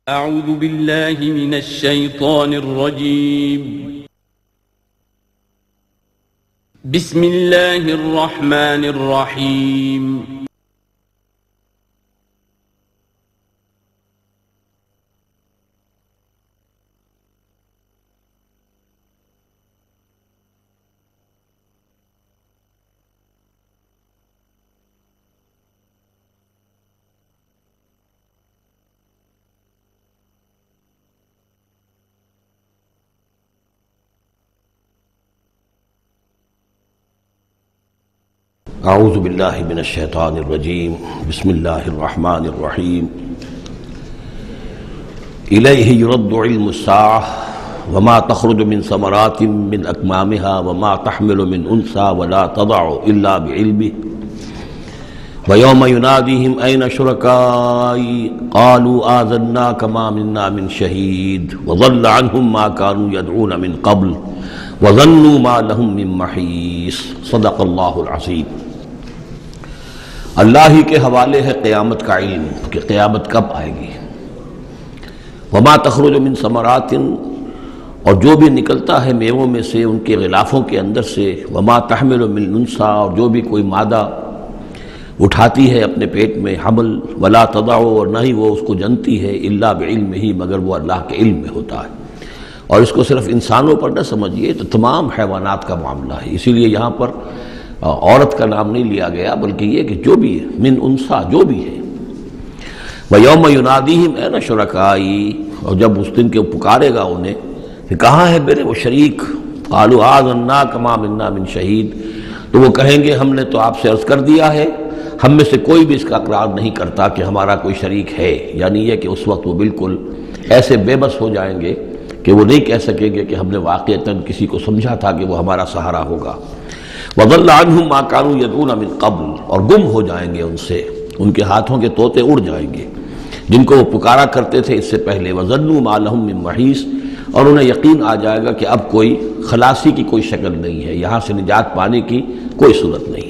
اعوذ باللہ من الشیطان الرجیم بسم اللہ الرحمن الرحیم اعوذ باللہ من الشیطان الرجیم بسم اللہ الرحمن الرحیم الیہ یرد علم الساعة وما تخرج من ثمرات من اکمامها وما تحمل من انثى ولا تضع الا بعلمه ویوم ینادیہم این شرکائی قالوا آذناک ما منا من شہید وضل عنہم ما كانوا يدعون من قبل وظنوا ما لهم من محیص صدق اللہ العظیم۔ اللہ ہی کے حوالے ہے قیامت کا علم کہ قیامت کب آئے گی۔ وما تخرج من ثمرات، اور جو بھی نکلتا ہے میووں میں سے ان کے غلافوں کے اندر سے، وما تحمل من انثى، اور جو بھی کوئی مادہ اٹھاتی ہے اپنے پیٹ میں حمل، ولا تضع، اور نہ ہی وہ اس کو جنتی ہے، الا بعلمہ، مگر وہ اللہ کے علم میں ہوتا ہے۔ اور اس کو صرف انسانوں پر نہ سمجھیے، تو تمام حیوانات کا معاملہ ہے۔ اسی لیے یہاں پر عورت کا نام نہیں لیا گیا، بلکہ یہ کہ جو بھی ہے، من انثیٰ، جو بھی ہے۔ وَيَوْمَ يُنَادِيهِمْ أَيْنَ شُرَكَائِي، اور جب اس دن کے پکارے گا انہیں کہ کہاں ہے میرے وہ شریک، قَالُوا آذَنَّاكَ مَا مِنَّا مِن شَهِيدٍ، تو وہ کہیں گے ہم نے تو آپ سے عرض کر دیا ہے، ہم میں سے کوئی بھی اس کا اقرار نہیں کرتا کہ ہمارا کوئی شریک ہے۔ یعنی یہ کہ اس وقت وہ بالکل ایسے بے بس ہو جائیں گے کہ وہ نہیں کہہ سکیں گے کہ ہم نے واقعتاً کسی کو سمجھا تھا کہ وہ ہمارا سہارا ہوگا۔ وَضَلَّ عَنْهُمْ مَا كَانُوا يَدْعُونَ مِن قَبْلُ، اور گم ہو جائیں گے ان سے، ان کے ہاتھوں کے طوطے اڑ جائیں گے جن کو وہ پکارا کرتے تھے اس سے پہلے۔ وَظَنُّوا مَا لَهُم مِّن مَّحِيصٍ، اور انہیں یقین آ جائے گا کہ اب کوئی خلاصی کی کوئی شکل نہیں ہے، یہاں سے نجات پانے کی کوئی صورت نہیں۔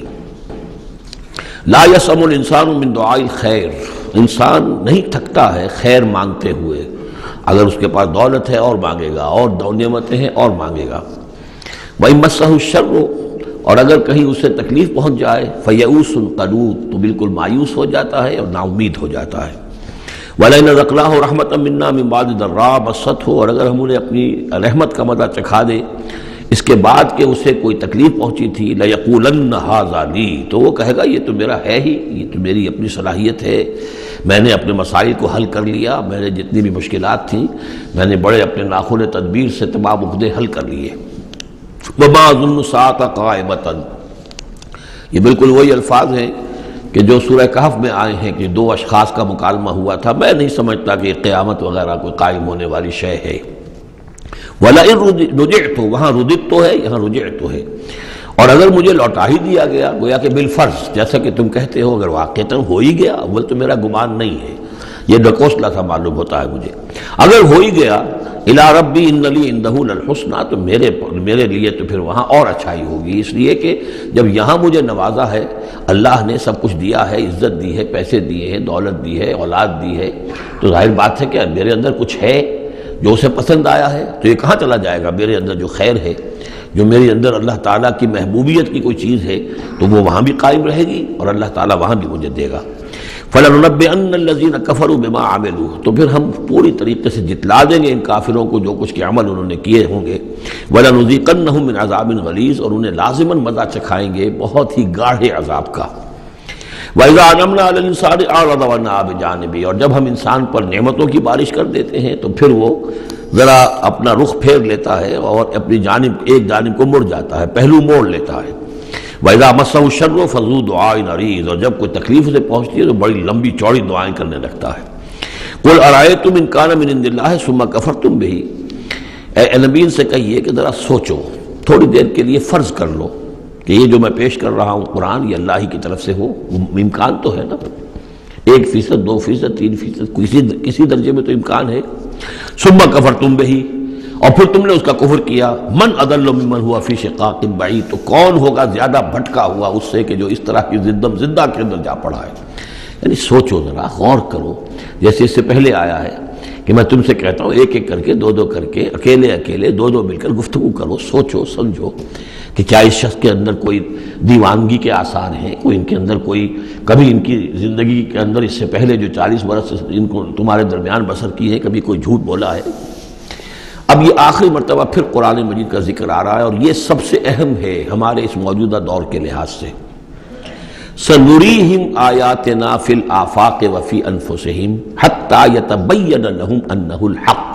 لا يسأم الانسان من دعاء الخیر، انسان نہیں تھکتا ہے خیر مانگتے ہوئے، اگر اس کے پاس دولت ہے اور مانگے گا، اور نعمتیں ہیں اور مانگے گا۔ وَإِن مَّسَّهُ الشَّرُّ، اور اگر کہیں اسے تکلیف پہنچ جائے، فَيَئُوسٌ قَنُوطٌ، تو بالکل مایوس ہو جاتا ہے اور نا امید ہو جاتا ہے۔ وَلَئِنْ أَذَقْنَاهُ رَحْمَةً مِنَّا مِن بَعْدِ ضَرَّاءٍ مَسَّتْهُ، اور اگر ہم انہیں اپنی رحمت کا مزہ چکھا دیں اس کے بعد کہ اسے کوئی تکلیف پہنچی تھی، لَيَقُولَنَّ هَٰذَا لِي، تو وہ کہے گا یہ تو میرا ہے ہی، یہ تو میری اپنی صلاحیت ہے، میں نے اپنے مسائل کو حل کر لیا، میں نے جتنی بھی مشکلات تھیں میں نے بڑے اپنے ناخن تدبیر سے تمام عقدے حل کر لیے۔ وَمَا أَظُنُّ السَّاعَةَ قَائِمَةً، یہ بالکل وہی الفاظ ہیں کہ جو سورہ کہف میں آئے ہیں کہ دو اشخاص کا مکالمہ ہوا تھا، میں نہیں سمجھتا کہ قیامت وغیرہ کوئی قائم ہونے والی شے ہے۔ وَلَئِن رُجِعْتُ، وہاں رُدِدْتُ ہے، یہاں رُجِعْتُ ہے، اور اگر مجھے لوٹا ہی دیا گیا، گویا کہ بالفرض، جیسا کہ تم کہتے ہو، اگر واقعتاً ہو ہی گیا، اول تو میرا گمان نہیں ہے، یہ ڈکوسلا سا معلوم ہوتا ہے مجھے، اگر ہو ہی گیا، اِلَىٰ رَبِّي إِنَّ لِي عِندَهُ لَلْحُسْنَىٰ، تو میرے لیے تو پھر وہاں اور اچھائی ہوگی، اس لیے کہ جب یہاں مجھے نوازا ہے، اللہ نے سب کچھ دیا ہے، عزت دی ہے، پیسے دیے ہیں، دولت دی ہے، اولاد دی ہے، تو ظاہر بات ہے کہ میرے اندر کچھ ہے جو اسے پسند آیا ہے، تو یہ کہاں چلا جائے گا؟ میرے اندر جو خیر ہے، جو میرے اندر اللہ تعالیٰ کی محبوبیت کی کوئی چیز ہے، تو وہ وہاں بھی قائم رہے گی اور اللہ تعالیٰ وہاں بھی مجھے دے گا۔ فَلَنُنَبِّئَنَّ الَّذِينَ كَفَرُوا بِمَا عَمِلُوا، تو پھر ہم پوری طریقے سے جتلا دیں گے ان کافروں کو جو کچھ کے عمل انہوں نے کیے ہوں گے۔ وَلَنُذِيقَنَّهُم مِّنْ عَذَابٍ غَلِيظٍ، اور انہیں لازماً مزہ چکھائیں گے بہت ہی گاڑھے عذاب کا۔ وَإِذَا أَنْعَمْنَا عَلَى الْإِنسَانِ أَعْرَضَ وَنَأَىٰ بِجَانِبِهِ، اور جب ہم انسان پر نعمتوں کی بارش کر دیتے ہیں تو پھر وہ ذرا اپنا رخ پھیر لیتا ہے اور اپنی جانب ایک جانب کو مڑ جاتا ہے، پہلو موڑ لیتا ہے۔ وَإِذَا مَسَّهُ الشَّرُّ فَذُو دُعَاءٍ عَرِيضٍ، اور جب کوئی تکلیف اسے پہنچتی ہے تو بڑی لمبی چوڑی دعائیں کرنے لگتا ہے۔ قُلْ أَرَأَيْتُمْ إِنْ كَانَ مِنْ عِنْدِ اللَّهِ ثُمَّ كَفَرْتُمْ بِهِ، اے نبی سے کہیے کہ ذرا سوچو، تھوڑی دیر کے لیے فرض کر لو کہ یہ جو میں پیش کر رہا ہوں قرآن یہ اللہ ہی کی طرف سے ہو، امکان تو ہے نا، 1%، 2%، 3%، کسی درجے میں تو امکان ہے۔ ثُمَّ كَفَرْتُمْ بِهِ، اور پھر تم نے اس کا کفر کیا، من اضل ممن ہوا فی شقاق بعید، تو کون ہوگا زیادہ بھٹکا ہوا اس سے کہ جو اس طرح کی زدہ کے اندر جا پڑا ہے۔ یعنی سوچو ذرا، غور کرو، جیسے اس سے پہلے آیا ہے کہ میں تم سے کہتا ہوں ایک ایک کر کے، دو دو کر کے، اکیلے اکیلے، دو دو مل کر گفتگو کرو، سوچو سمجھو کہ کیا اس شخص کے اندر کوئی دیوانگی کے آثار ہیں، کوئی ان کے اندر کوئی کبھی ان کی زندگی کے اندر اس سے پہلے جو 40 برس ان کو تمہارے درمیان بسر کی ہے کبھی کوئی جھوٹ بولا ہے۔ اب یہ آخری مرتبہ پھر قرآن مجید کا ذکر آ رہا ہے، اور یہ سب سے اہم ہے ہمارے اس موجودہ دور کے لحاظ سے۔ سَنُرِيهِمْ آيَاتِنَا فِي الْآفَاقِ وَفِي أَنفُسِهِمْ حَتَّى يَتَبَيَّنَ لَهُمْ أَنَّهُ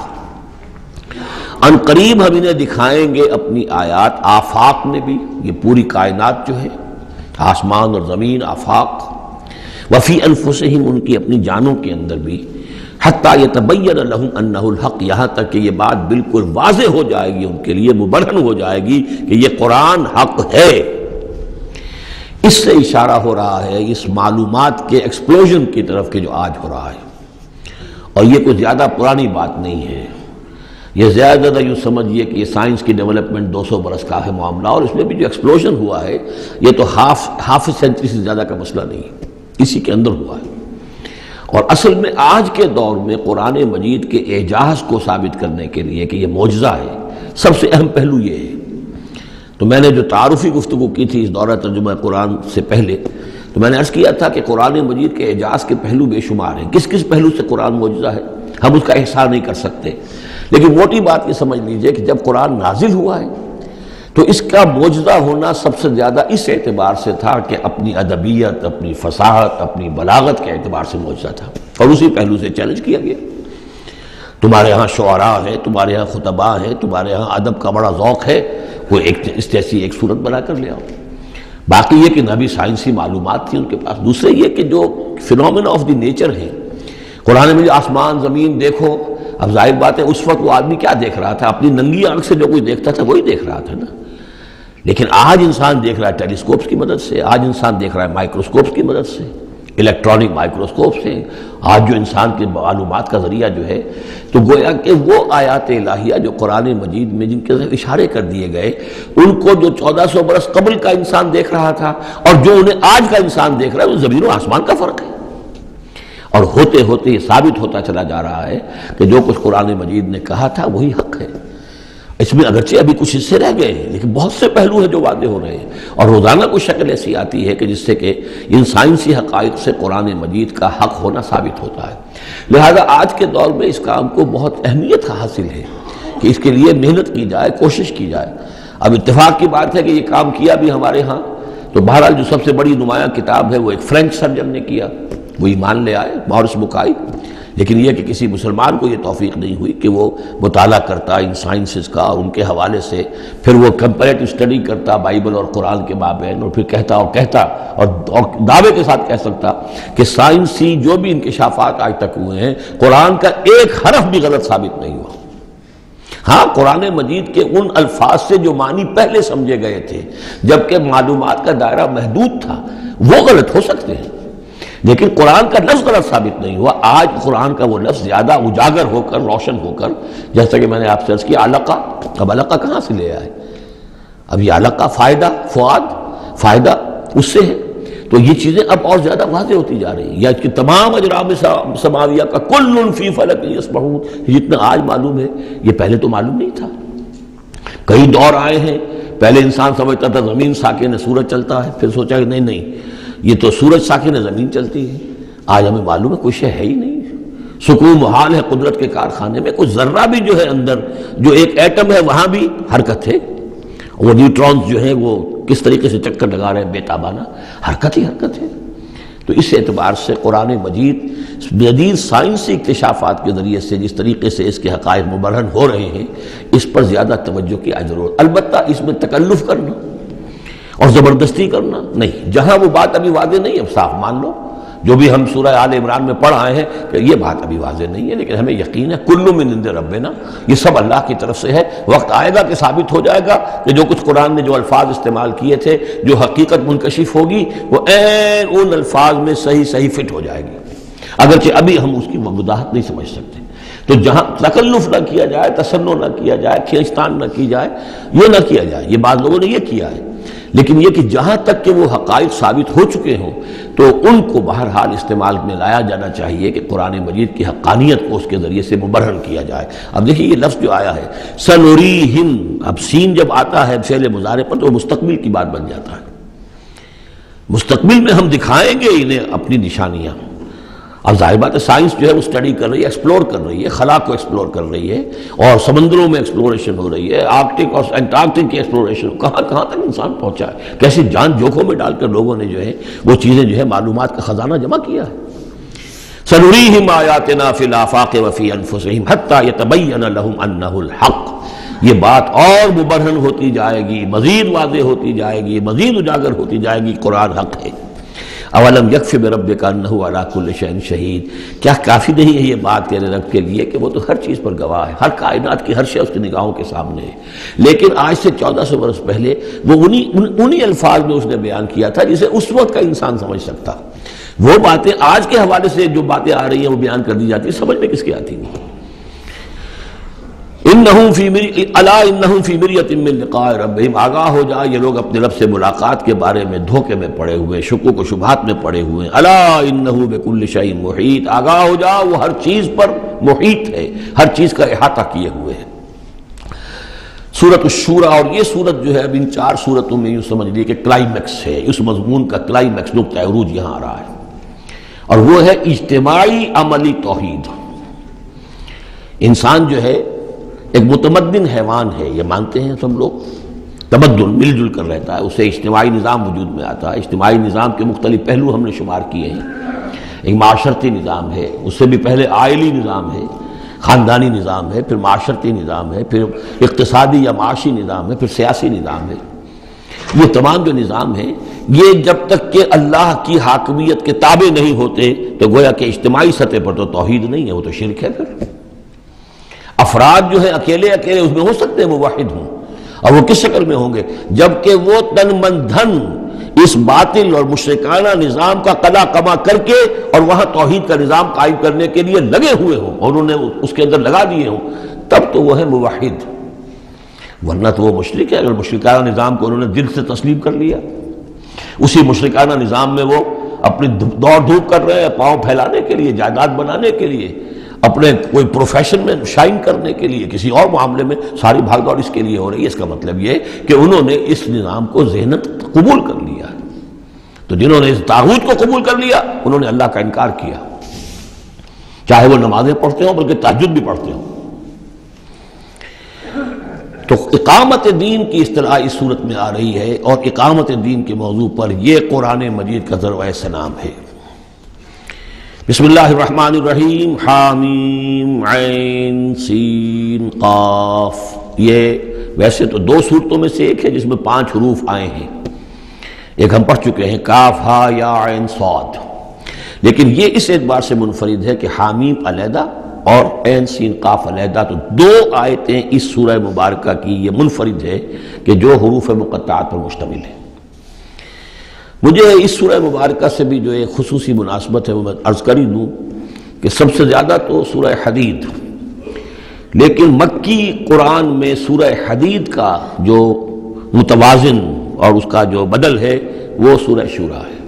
الْحَقُّ۔ ان قریب ہم انہیں دکھائیں گے اپنی آیات، آفاق میں بھی، یہ پوری کائنات جو ہے، آسمان اور زمین، آفاق، وفی انفسہم، ان کی اپنی جانوں کے اندر بھی، حتیٰ یتبین لہم انہ الحق، یہاں تک کہ یہ بات بالکل واضح ہو جائے گی، ان کے لیے مبرہن ہو جائے گی کہ یہ قرآن حق ہے۔ اس سے اشارہ ہو رہا ہے اس معلومات کے ایکسپلوژن کی طرف کہ جو آج ہو رہا ہے، اور یہ کوئی زیادہ پرانی بات نہیں ہے، یہ زیادہ یوں سمجھیے کہ یہ سائنس کی ڈیولپمنٹ 200 برس کا ہے معاملہ، اور اس میں بھی جو ایکسپلوژن ہوا ہے یہ تو ہاف سینچری سے زیادہ کا مسئلہ نہیں ہے، اسی کے اندر ہوا ہے۔ اور اصل میں آج کے دور میں قرآن مجید کے اعجاز کو ثابت کرنے کے لیے کہ یہ معجزہ ہے، سب سے اہم پہلو یہ ہے۔ تو میں نے جو تعارفی گفتگو کی تھی اس دورہ ترجمہ قرآن سے پہلے، تو میں نے عرض کیا تھا کہ قرآن مجید کے اعجاز کے پہلو بے شمار ہیں، کس کس پہلو سے قرآن معجزہ ہے ہم اس کا احصاء نہیں کر سکتے، لیکن موٹی بات یہ سمجھ لیجئے کہ جب قرآن نازل ہوا ہے تو اس کا معجزہ ہونا سب سے زیادہ اس اعتبار سے تھا کہ اپنی ادبیت، اپنی فصاحت، اپنی بلاغت کے اعتبار سے معجزہ تھا، اور اسی پہلو سے چیلنج کیا گیا۔ تمہارے ہاں شعراء ہیں، تمہارے ہاں خطباء ہیں، تمہارے ہاں ادب کا بڑا ذوق ہے، وہ اس جیسی ایک صورت بنا کر لے آؤ۔ باقی یہ کہ نہ بھی سائنسی معلومات تھی ان کے پاس، دوسرے یہ کہ جو فینومینا آف دی نیچر ہیں قرآن میں، جو آسمان زمین دیکھو، اب ظاہر بات ہے اس وقت وہ آدمی کیا دیکھ رہا تھا، اپنی ننگی آنکھ سے جو کوئی دیکھتا تھا وہی دیکھ رہا تھا نا، لیکن آج انسان دیکھ رہا ہے ٹیلیسکوپس کی مدد سے، آج انسان دیکھ رہا ہے مائکروسکوپس کی مدد سے، الیکٹرانک مائکروسکوپ سے، آج جو انسان کے معلومات کا ذریعہ جو ہے، تو گویا کہ وہ آیات الہیہ جو قرآن مجید میں جن کے اشارے کر دیے گئے، ان کو جو 1400 برس قبل کا انسان دیکھ رہا تھا اور جو انہیں آج کا انسان دیکھ رہا ہے، وہ زمین و آسمان کا فرق ہے۔ اور ہوتے ہوتے یہ ثابت ہوتا چلا جا رہا ہے کہ جو کچھ قرآن مجید نے کہا تھا وہی حق ہے۔ اس میں اگرچہ ابھی کچھ حصے رہ گئے ہیں، لیکن بہت سے پہلو ہیں جو واضح ہو رہے ہیں، اور روزانہ کچھ شکل ایسی آتی ہے کہ جس سے کہ ان سائنسی حقائق سے قرآن مجید کا حق ہونا ثابت ہوتا ہے۔ لہذا آج کے دور میں اس کام کو بہت اہمیت حاصل ہے کہ اس کے لیے محنت کی جائے، کوشش کی جائے۔ اب اتفاق کی بات ہے کہ یہ کام کیا بھی ہمارے ہاں، تو بہرحال جو سب سے بڑی نمایاں کتاب ہے وہ ایک فرینچ سرجن نے کیا، وہ ایمان لے آئے، مورس بکائی، لیکن یہ کہ کسی مسلمان کو یہ توفیق نہیں ہوئی کہ وہ مطالعہ کرتا ان سائنسز کا، اور ان کے حوالے سے پھر وہ کمپیریٹو اسٹڈی کرتا بائبل اور قرآن کے مابین، اور پھر کہتا اور دعوے کے ساتھ کہہ سکتا کہ سائنسی جو بھی انکشافات آج تک ہوئے ہیں، قرآن کا ایک حرف بھی غلط ثابت نہیں ہوا۔ ہاں، قرآن مجید کے ان الفاظ سے جو معنی پہلے سمجھے گئے تھے جبکہ معلومات کا دائرہ محدود تھا، وہ غلط ہو سکتے ہیں، لیکن قرآن کا لفظ غلط ثابت نہیں ہوا۔ آج قرآن کا وہ لفظ زیادہ اجاگر ہو کر، روشن ہو کر، جیسا کہ میں نے آپ سے عرض کیا علقہ، اب علقہ کہاں سے لے آئے؟ اب یہ علقہ فائدہ، فؤاد، فائدہ اس سے ہے، تو یہ چیزیں اب اور زیادہ واضح ہوتی جا رہی ہیں۔ یا کہ تمام اجرام سماویہ کا کل فی فلک یسبحون، جتنا آج معلوم ہے یہ پہلے تو معلوم نہیں تھا۔ کئی دور آئے ہیں، پہلے انسان سمجھتا تھا زمین ساکن ہے، سورج چلتا ہے، پھر سوچا کہ نہیں یہ تو سورج ساکن ہے، زمین چلتی ہے۔ آج ہمیں معلوم ہے کوئی شے ہے ہی نہیں، سکون محال ہے قدرت کے کارخانے میں، کوئی ذرہ بھی جو ہے اندر، جو ایک ایٹم ہے وہاں بھی حرکت ہے، وہ نیوٹرونز جو ہیں وہ کس طریقے سے چکر لگا رہے ہیں بے تابانہ، حرکت ہی حرکت ہے۔ تو اس اعتبار سے قرآن مجید جدید سائنسی اکتشافات کے ذریعے سے جس طریقے سے اس کے حقائق مبرہن ہو رہے ہیں، اس پر زیادہ توجہ کی ضرورت۔ البتہ اس میں تکلف کرنا اور زبردستی کرنا نہیں، جہاں وہ بات ابھی واضح نہیں، اب صاف مان لو، جو بھی ہم سورہ آل عمران میں پڑھ آئے ہیں کہ یہ بات ابھی واضح نہیں ہے، لیکن ہمیں یقین ہے کل من عند ربنا، یہ سب اللہ کی طرف سے ہے۔ وقت آئے گا کہ ثابت ہو جائے گا کہ جو کچھ قرآن نے جو الفاظ استعمال کیے تھے، جو حقیقت منکشف ہوگی، وہ عین ان الفاظ میں صحیح فٹ ہو جائے گی، اگرچہ ابھی ہم اس کی وضاحت نہیں سمجھ سکتے۔ تو جہاں تکلف نہ کیا جائے، تصنع نہ کیا جائے، کھینچتان نہ کی جائے، یہ نہ کیا جائے، یہ بعض لوگوں نے یہ کیا ہے لیکن یہ کہ جہاں تک کہ وہ حقائق ثابت ہو چکے ہوں تو ان کو بہرحال استعمال میں لایا جانا چاہیے کہ قرآن مجید کی حقانیت کو اس کے ذریعے سے مبرہن کیا جائے۔ اب دیکھیے یہ لفظ جو آیا ہے سنوریہم، اب سین جب آتا ہے فعل مضارع پر تو وہ مستقبل کی بات بن جاتا ہے، مستقبل میں ہم دکھائیں گے انہیں اپنی نشانیاں۔ اب ظاہر بات ہے سائنس جو ہے وہ اسٹڈی کر رہی ہے، ایکسپلور کر رہی ہے، خلا کو ایکسپلور کر رہی ہے، اور سمندروں میں ایکسپلوریشن ہو رہی ہے، آرکٹک اور انٹارکٹک کی ایکسپلوریشن، کہاں کہاں تک انسان پہنچا ہے، کیسے جان جوکھوں میں ڈال کر لوگوں نے جو ہے وہ چیزیں جو ہے معلومات کا خزانہ جمع کیا ہے۔ سنریہم آیاتنا فی الآفاق وفی انفسہم حتی یتبین لہم انہ الحق، یہ بات اور مبرہن ہوتی جائے گی، مزید واضح ہوتی جائے گی، مزید اجاگر ہوتی جائے گی، قرآن حق ہے۔ اولم یکف بربک انہ علی کل شیء شہید، کیا کافی نہیں ہے یہ بات تیرے رب کے لیے کہ وہ تو ہر چیز پر گواہ ہے، ہر کائنات کی ہر شے اس کی نگاہوں کے سامنے ہے۔ لیکن آج سے 1400 برس پہلے وہ انہی الفاظ میں اس نے بیان کیا تھا جسے اس وقت کا انسان سمجھ سکتا۔ وہ باتیں آج کے حوالے سے جو باتیں آ رہی ہیں وہ بیان کر دی جاتی ہیں، سمجھ میں کس کی آتی نہیں۔ انہم فی مریۃ من لقاء ربہم، آگاہ ہو جائے یہ لوگ اپنے رب سے ملاقات کے بارے میں دھوکے میں پڑے ہوئے، شکوک و شبہات میں پڑے ہوئے۔ الا انہ بکل شیء محیط، آگاہ ہو جا وہ ہر چیز پر محیط ہے، ہر چیز کا احاطہ کیے ہوئے ہے۔ سورۃ الشورى، اور یہ سورت جو ہے اب ان 4 سورتوں میں یوں سمجھ لیے کہ کلائمیکس ہے، اس مضمون کا کلائمیکس، نقطہ عروج یہاں آ رہا ہے، اور وہ ہے اجتماعی عملی توحید۔ انسان جو ہے ایک متمدن حیوان ہے، یہ مانتے ہیں سب لوگ، تمدن مل جل کر رہتا ہے، اسے اجتماعی نظام وجود میں آتا ہے۔ اجتماعی نظام کے مختلف پہلو ہم نے شمار کیے ہیں، ایک معاشرتی نظام ہے، اس سے بھی پہلے عائلی نظام ہے، خاندانی نظام ہے، پھر معاشرتی نظام ہے، پھر اقتصادی یا معاشی نظام ہے، پھر سیاسی نظام ہے۔ یہ تمام جو نظام ہیں یہ جب تک کہ اللہ کی حاکمیت کے تابع نہیں ہوتے تو گویا کہ اجتماعی سطح پر تو توحید نہیں ہے، وہ تو شرک ہے۔ پھر افراد جو ہیں اکیلے اکیلے اس میں ہو سکتے ہیں موحد ہوں، اور وہ کس شکل میں ہوں گے؟ جبکہ وہ تن من دھن اس باطل اور مشرکانہ نظام کا قلع کما کر کے اور وہاں توحید کا نظام قائم کرنے کے لیے لگے ہوئے ہوں اور انہوں نے اس کے اندر لگا دیے ہوں، تب تو وہ ہے موحد، ورنہ تو وہ مشرک ہے۔ اگر مشرکانہ نظام کو انہوں نے دل سے تسلیم کر لیا، اسی مشرکانہ نظام میں وہ اپنی دوڑ دھوپ کر رہے ہیں پاؤں پھیلانے کے لیے، جائیداد بنانے کے لیے، اپنے کوئی پروفیشن میں شائن کرنے کے لیے، کسی اور معاملے میں ساری بھاگ دوڑ اس کے لیے ہو رہی ہے، اس کا مطلب یہ کہ انہوں نے اس نظام کو ذہناً قبول کر لیا۔ تو جنہوں نے اس طاغوت کو قبول کر لیا انہوں نے اللہ کا انکار کیا، چاہے وہ نمازیں پڑھتے ہوں بلکہ تہجد بھی پڑھتے ہوں۔ تو اقامت دین کی اصطلاح اس صورت میں آ رہی ہے، اور اقامت دین کے موضوع پر یہ قرآن مجید کا ذروۂ سنام ہے۔ بسم اللہ الرحمن الرحیم، حامیم عین سین قاف۔ یہ ویسے تو 2 صورتوں میں سے ایک ہے جس میں 5 حروف آئے ہیں، ایک ہم پڑھ چکے ہیں کاف ہا یا عین صاد، لیکن یہ اس اعتبار سے منفرد ہے کہ حامیم علیحدہ اور عین سین قاف علیحدہ، تو 2 آیتیں اس سورہ مبارکہ کی یہ منفرد ہے کہ جو حروف مقطعات پر مشتمل ہے۔ مجھے اس سورہ مبارکہ سے بھی جو ایک خصوصی مناسبت ہے وہ میں عرض کر ہی دوں کہ سب سے زیادہ تو سورہ حدید، لیکن مکی قرآن میں سورہ حدید کا جو متوازن اور اس کا جو بدل ہے وہ سورہ شورى ہے۔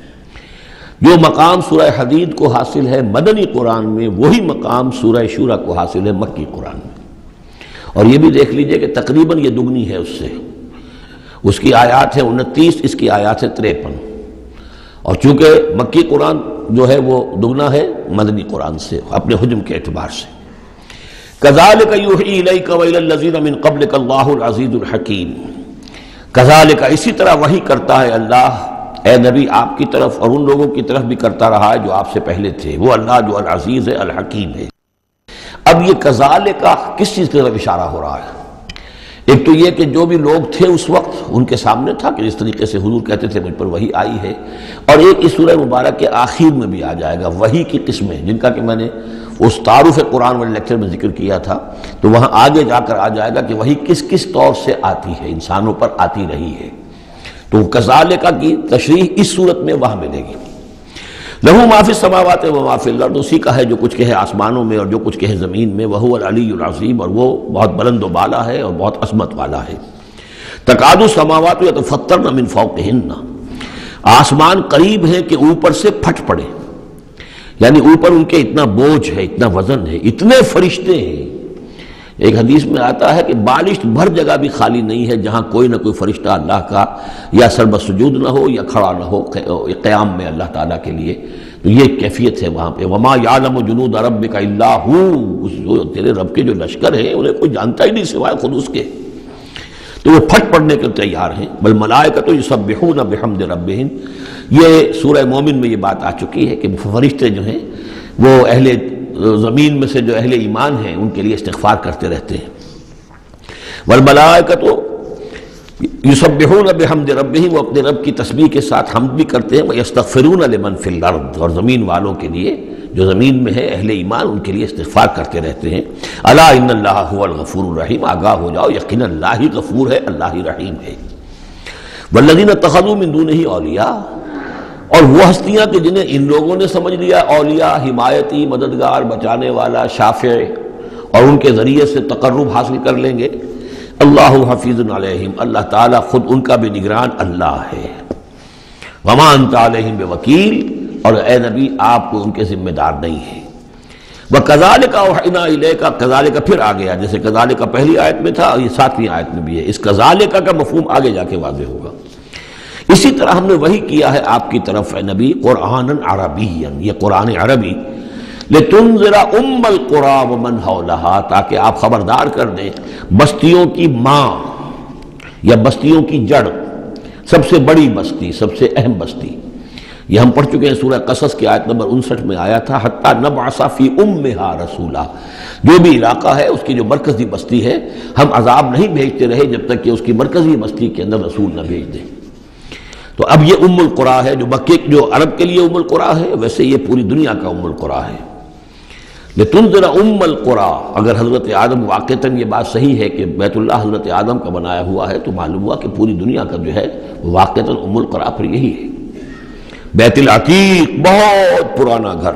جو مقام سورہ حدید کو حاصل ہے مدنی قرآن میں، وہی مقام سورہ شورى کو حاصل ہے مکی قرآن میں، اور یہ بھی دیکھ لیجئے کہ تقریباً یہ دگنی ہے اس سے، اس کی آیات ہے 29، اس کی آیات ہے 53، اور چونکہ مکی قرآن جو ہے وہ دگنا ہے مدنی قرآن سے اپنے حجم کے اعتبار سے۔ کذالک یوحی الیک والی الذین من قبلک اللہ العزیز الحکیم، کذالک اسی طرح وحی کرتا ہے اللہ اے نبی آپ کی طرف اور ان لوگوں کی طرف بھی کرتا رہا ہے جو آپ سے پہلے تھے، وہ اللہ جو العزیز ہے الحکیم ہے۔ اب یہ کذالک کس چیز کی طرف اشارہ ہو رہا ہے؟ ایک تو یہ کہ جو بھی لوگ تھے اس وقت ان کے سامنے تھا کہ جس طریقے سے حضور کہتے تھے مجھ پر وحی آئی ہے، اور ایک اس سورہ مبارک کے آخر میں بھی آ جائے گا وحی کی قسمیں، جن کا کہ میں نے اس تعارف قرآن والے لیکچر میں ذکر کیا تھا، تو وہاں آگے جا کر آ جائے گا کہ وحی کس کس طور سے آتی ہے، انسانوں پر آتی رہی ہے۔ تو کذالک کی تشریح اس صورت میں وہاں ملے گی۔ لہو ما فی السماوات و ما فی الارض، اسی کا ہے جو کچھ کہے آسمانوں میں اور جو کچھ کہے زمین میں، وہو العلی العظیم، اور وہ بہت بلند و بالا ہے اور بہت عظمت والا ہے۔ تکاد السماوات یتفطرن من فوقہن، آسمان قریب ہیں کہ اوپر سے پھٹ پڑے، یعنی اوپر ان کے اتنا بوجھ ہے، اتنا وزن ہے، اتنے فرشتے ہیں۔ ایک حدیث میں آتا ہے کہ بالشت بھر جگہ بھی خالی نہیں ہے جہاں کوئی نہ کوئی فرشتہ اللہ کا یا سر بسجود نہ ہو یا کھڑا نہ ہو قیام میں اللہ تعالیٰ کے لیے۔ تو یہ کیفیت ہے وہاں پہ، وما یعلم جنود ربک الا ہو، تیرے رب کے جو لشکر ہیں انہیں کوئی جانتا ہی نہیں سوائے خود اس کے، تو وہ پھٹ پڑنے کے تیار ہیں۔ والملائکۃ یسبحون بحمد ربہم، یہ سورہ مومن میں یہ بات آ چکی ہے کہ فرشتے جو ہیں وہ اہل زمین میں سے جو اہل ایمان ہیں ان کے لیے استغفار کرتے رہتے ہیں۔ والملائکۃ یسبحون بحمد ربہم، وہ اپنے رب کی تسبیح کے ساتھ حمد بھی کرتے ہیں، ویستغفرون لمن فی الارض، اور زمین والوں کے لیے جو زمین میں ہے اہل ایمان ان کے لیے استغفار کرتے رہتے ہیں۔ الا ان اللہ هو الغفور الرحیم، آگاہ ہو جاؤ یقینا اللہ ہی غفور ہے، اللہ ہی رحیم ہے۔ والذین اتخذوا من دونہ اولیاء، اور وہ ہستیاں کہ جنہیں ان لوگوں نے سمجھ لیا اولیاء، حمایتی، مددگار، بچانے والا، شافع، اور ان کے ذریعے سے تقرب حاصل کر لیں گے۔ اللہ حفیظ علیہم، اللہ تعالیٰ خود ان کا بھی نگران اللہ ہے۔ وما انت علیہم بوکیل، اور اے نبی آپ کو ان کے ذمہ دار نہیں ہے۔ وَكَذَلِكَ أَوْحَيْنَا إِلَيْكَ، کذالک پھر آ گیا، جیسے کذالک پہلی آیت میں تھا، یہ 7ویں آیت میں بھی ہے، اس کذالک کا مفہوم آگے جا کے واضح ہوگا۔ اسی طرح ہم نے وحی کیا ہے آپ کی طرف اے نبی قرآن عربیا، یہ قرآن عربی، لِتُنذِرَ أُمَّ الْقُرَىٰ وَمَنْ حَوْلَهَا، تاکہ آپ خبردار کر دیں بستیوں کی ماں یا بستیوں کی جڑ، سب سے بڑی بستی، سب سے اہم بستی۔ یہ ہم پڑھ چکے ہیں سورہ قصص کی آیت نمبر 59 میں آیا تھا، حتیٰ نبعث فی امہا رسولا، جو بھی علاقہ ہے اس کی جو مرکزی بستی ہے ہم عذاب نہیں بھیجتے رہے جب تک کہ اس کی مرکزی بستی کے اندر رسول نہ بھیج دیں۔ تو اب یہ ام القریٰ ہے، جو مکے جو عرب کے لیے ام القریٰ ہے، ویسے یہ پوری دنیا کا ام القریٰ ہے۔ لتنذر ام القریٰ، اگر حضرت آدم واقعتاً یہ بات صحیح ہے کہ بیت اللہ حضرت آدم کا بنایا ہوا ہے، تو معلوم ہوا کہ پوری دنیا کا جو ہے واقعتاً ام القریٰ پھر یہی ہے، بیت العتیق، بہت پرانا گھر،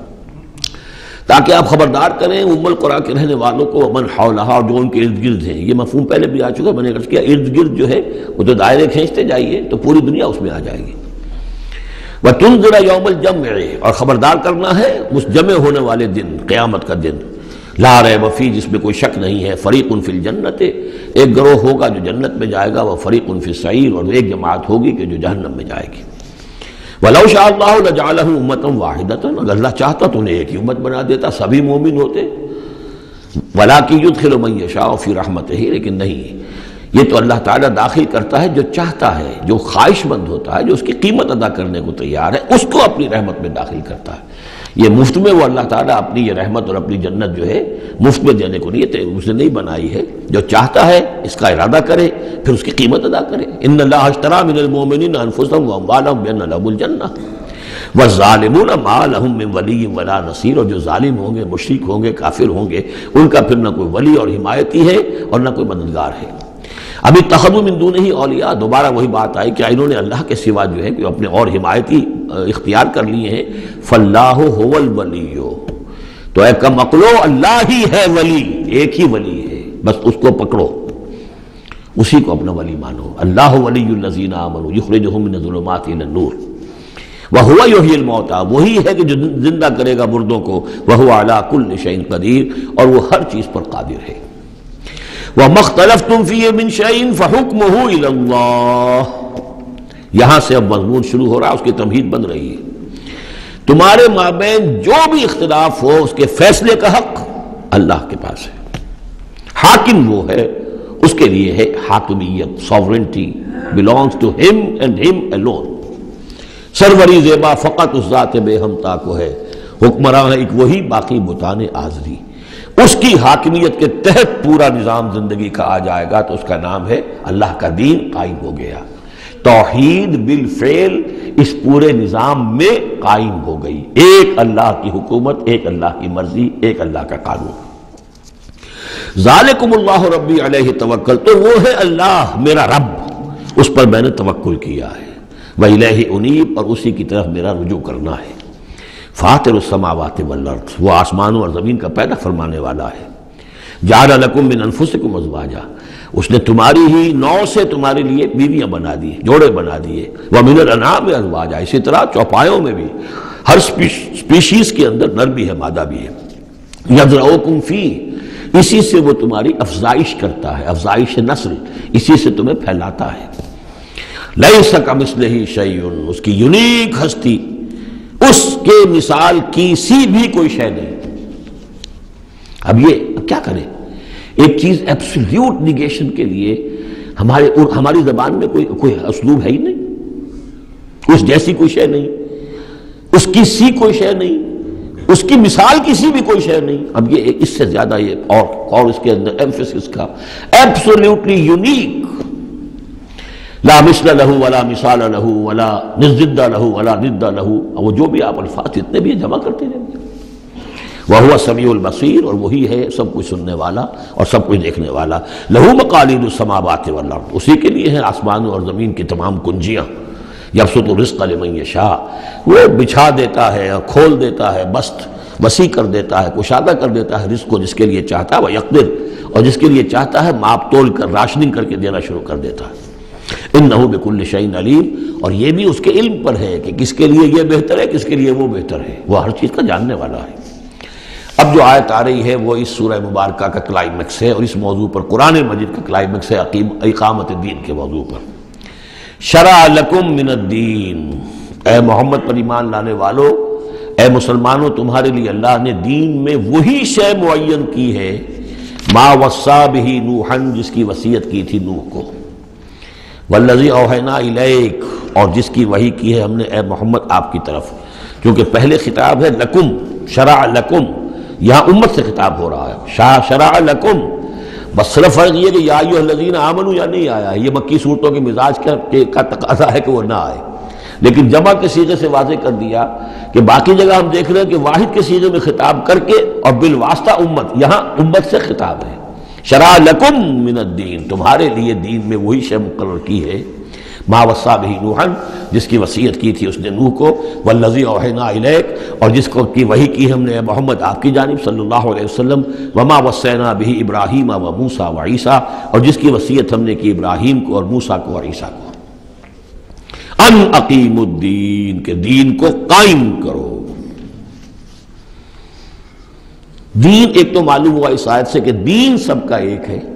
تاکہ آپ خبردار کریں ام القریٰ کے رہنے والوں کو، ومن حولہا، اور جو ان کے ارد گرد ہیں۔ یہ مفہوم پہلے بھی آ چکا، میں نے عرض کیا ارد گرد جو ہے وہ تو دائرے کھینچتے جائیے تو پوری دنیا اس میں آ جائے گی۔ وَتُنذِرَ يَوْمَ الْجَمْعِ، اور خبردار کرنا ہے اس جمع ہونے والے دن، قیامت کا دن، لا ریب فیہ، جس میں کوئی شک نہیں ہے، فریق فی الجنت، ایک گروہ ہوگا جو جنت میں جائے گا، وفریق فی السعیر، اور ایک جماعت ہوگی کہ جو جہنم میں جائے گی۔ وَلَوْ شَاءَ اللَّهُ لَجَعَلَهُمْ أُمَّةً وَاحِدَةً، اگر اللہ چاہتا تو انہیں ایک ہی امت بنا دیتا، سبھی مومن ہوتے۔ وَلَٰكِن يُدْخِلُ مَن يَشَاءُ فِي رَحْمَتِهِ، لیکن نہیں، یہ تو اللہ تعالیٰ داخل کرتا ہے جو چاہتا ہے، جو خواہش مند ہوتا ہے، جو اس کی قیمت ادا کرنے کو تیار ہے، اس کو اپنی رحمت میں داخل کرتا ہے۔ یہ مفت میں وہ اللہ تعالیٰ اپنی یہ رحمت اور اپنی جنت جو ہے مفت میں دینے کو نہیں، اسے نہیں بنائی ہے، جو چاہتا ہے اس کا ارادہ کرے پھر اس کی قیمت ادا کرے۔ ان اللہ اشتری من المؤمنین انفسهم واموالهم بان لهم الجنہ والظالمون ما لهم من ولی ولا نصیر، اور جو ظالم ہوں گے، مشرک ہوں گے، کافر ہوں گے، ان کا پھر نہ کوئی ولی اور حمایتی ہے اور نہ کوئی مددگار ہے۔ ابھی اتخذوا من دونہ اولیاء، دوبارہ وہی بات آئی کہ انہوں نے اللہ کے سوا جو ہے کہ اپنے اور حمایتی اختیار کر لیے ہیں۔ فاللہ هو الولی، تو اے کم عقلو، اللہ ہی ہے ولی، ایک ہی ولی ہے، بس اس کو پکڑو، اسی کو اپنا ولی مانو۔ اللہ ولی الذین آمنوا یخرجہم من الظلمات الی النور وَهُوَ يُحْيِي الْمَوْتَىٰ، وہی ہے کہ جو زندہ کرے گا مردوں کو، وَهُوَ عَلَىٰ كُلِّ شَيْءٍ قَدِيرٌ، اور وہ ہر چیز پر قادر ہے۔ وَمَا اخْتَلَفْتُمْ فِيهِ مِنْ شَيْءٍ فَحُكْمُهُ إِلَى اللَّهِ، یہاں سے اب مضمون شروع ہو رہا ہے، اس کی تمہید بن رہی ہے۔ تمہارے مابین جو بھی اختلاف ہو اس کے فیصلے کا حق اللہ کے پاس ہے، حاکم وہ ہے، اس کے لیے ہے حاکمیت، sovereignty belongs to him and him alone۔ سروری زیبا فقط اس ذات بے ہمتا کو ہے، حکمراں ہے ایک وہی، باقی بتان آزری۔ اس کی حاکمیت کے تحت پورا نظام زندگی کا آ جائے گا تو اس کا نام ہے اللہ کا دین قائم ہو گیا، توحید بالفعل اس پورے نظام میں قائم ہو گئی، ایک اللہ کی حکومت، ایک اللہ کی مرضی، ایک اللہ کا قانون۔ ذالکم اللہ ربی علیہ توکل، تو وہ ہے اللہ میرا رب، اس پر میں نے توکل کیا ہے، وَإِلَيْهِ أُنِيبُ، اور اسی کی طرف میرا رجوع کرنا ہے۔ فاطر السماوات والارض، وہ آسمانوں اور زمین کا پیدا فرمانے والا ہے۔ جعل لکم من انفسکم ازواجا، اس نے تمہاری ہی نو سے تمہارے لیے بیویاں بنا دی، جوڑے بنا دیے۔ وَمِنَ الْأَنْعَامِ أَزْوَاجًا، اسی طرح چوپایوں میں بھی ہر سپیشیز کے اندر نر بھی ہے مادہ بھی ہے۔ يَذْرَؤُكُمْ فِيهِ، اسی سے وہ تمہاری افزائش کرتا ہے، افزائش نسل اسی سے تمہیں پھیلاتا ہے۔ لَيْسَ كَمِثْلِهِ شَيْءٌ، اس کی یونیک ہستی، اس کے مثال کی سی بھی کوئی شے نہیں۔ اب کیا کریں؟ ایک چیز ایبسلیوٹ نیگیشن کے لیے ہماری زبان میں کوئی اسلوب ہے ہی نہیں، اس جیسی کوئی شے نہیں، اس کی سی کوئی شے نہیں، اس کی مثال کسی بھی کوئی شے نہیں۔ اب یہ اس سے زیادہ یہ اور اس کے اندر ایمفیسس کا ایبسلیوٹلی یونیک، لا مثل لہ ولا مثال لہ ولا نضد لہ ولا ند لہ، وہ جو بھی آپ الفاظ جتنے بھی جمع کرتے رہیں گے۔ وَهُوَ السَّمِيعُ الْبَصِيرُ، اور وہی ہے سب کچھ سننے والا اور سب کچھ دیکھنے والا۔ لَهُ مَقَالِيدُ السَّمَاوَاتِ وَالْأَرْضِ، اسی کے لیے ہیں آسمانوں اور زمین کی تمام کنجیاں۔ يَبْسُطُ الرِّزْقَ لِمَن يَشَاءُ، وہ بچھا دیتا ہے اور کھول دیتا ہے، بسط وسیع کر دیتا ہے، کشادہ کر دیتا ہے رزق کو جس کے لیے چاہتا ہے، وَيَقْدِرُ، اور جس کے لیے چاہتا ہے ماپ تول کر راشننگ کر کے دینا شروع کر دیتا ہے۔ إِنَّهُ بِكُلِّ شَيْءٍ عَلِيمٌ، اور یہ بھی اس کے علم پر ہے کہ کس کے لیے یہ بہتر ہے، کس کے لیے وہ بہتر ہے، وہ ہر چیز کا جاننے والا ہے۔ اب جو آیت آ رہی ہے وہ اس سورہ مبارکہ کا کلائمیکس ہے، اور اس موضوع پر قرآن مجید کا کلائمیکس ہے اقامت الدین کے موضوع پر۔ شرع لکم من الدین، اے محمد پر ایمان لانے والو، اے مسلمانوں، تمہارے لیے اللہ نے دین میں وہی شے معین کی ہے، ما وصا بہ نوحا، جس کی وصیت کی تھی نوح کو، والذی اوحینا الیک، اور جس کی وحی کی ہے ہم نے اے محمد آپ کی طرف۔ کیونکہ پہلے خطاب ہے لکم، شرع لکم، یہاں امت سے خطاب ہو رہا ہے، شرع لکم، بس صرف فرق یہ کہ یا ایھا الذین آمنوا یا نہیں آیا ہے، یہ مکی صورتوں کے مزاج کا تقاضا ہے کہ وہ نہ آئے، لیکن جمع کے صیغے سے واضح کر دیا کہ باقی جگہ ہم دیکھ رہے ہیں کہ واحد کے صیغے میں خطاب کر کے اور بالواسطہ امت، یہاں امت سے خطاب ہے۔ شرع لکم من الدین، تمہارے لیے دین میں وہی شے مقرر کی ہے، ما وصا بہ نوحا، جس کی وصیت کی تھی اس نے نوح کو، والذی اوحینا الیک، اور جس کو کی وحی کی ہم نے محمد آپ کی جانب صلی اللہ علیہ وسلم، وما وصینا بہ ابراہیم و موسیٰ و عیسیٰ، اور جس کی وصیت ہم نے کی ابراہیم کو اور موسیٰ کو اور عیسیٰ کو، ان اقیموا الدین، کہ دین کو قائم کرو۔ دین ایک تو معلوم ہوا اس آیت سے کہ دین سب کا ایک ہے،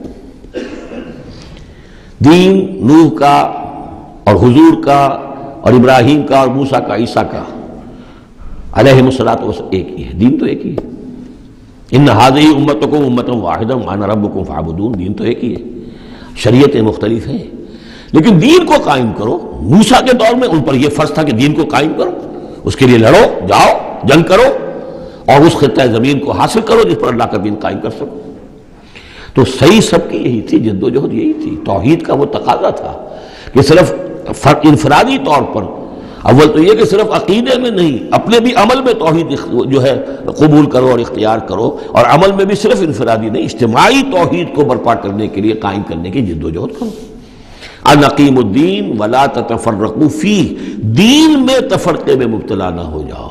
دین نوح کا اور حضور کا اور ابراہیم کا اور موسیٰ کا، عیسیٰ کا علیہم الصلاۃ والسلام ایک ہی ہے، دین تو ایک ہی ہے۔ ان ہذہ امتکم امۃ واحدہ وانا ربکم فاعبدون، دین تو ایک ہی ہے، شریعتیں مختلف ہیں لیکن دین کو قائم کرو۔ موسیٰ کے دور میں ان پر یہ فرض تھا کہ دین کو قائم کرو، اس کے لیے لڑو، جاؤ، جنگ کرو اور اس خطہ زمین کو حاصل کرو جس پر اللہ کا دین قائم کر سکو۔ تو صحیح سب کی یہی تھی، جد و جہد یہی تھی، توحید کا وہ تقاضا تھا کہ صرف انفرادی طور پر، اول تو یہ کہ صرف عقیدے میں نہیں، اپنے بھی عمل میں توحید جو ہے قبول کرو اور اختیار کرو، اور عمل میں بھی صرف انفرادی نہیں، اجتماعی توحید کو برپا کرنے کے لیے، قائم کرنے کی جد و جہد کرو۔ ان اقیموا الدین ولا تتفرقوا فیہ، دین میں تفرقے میں مبتلا نہ ہو جاؤ۔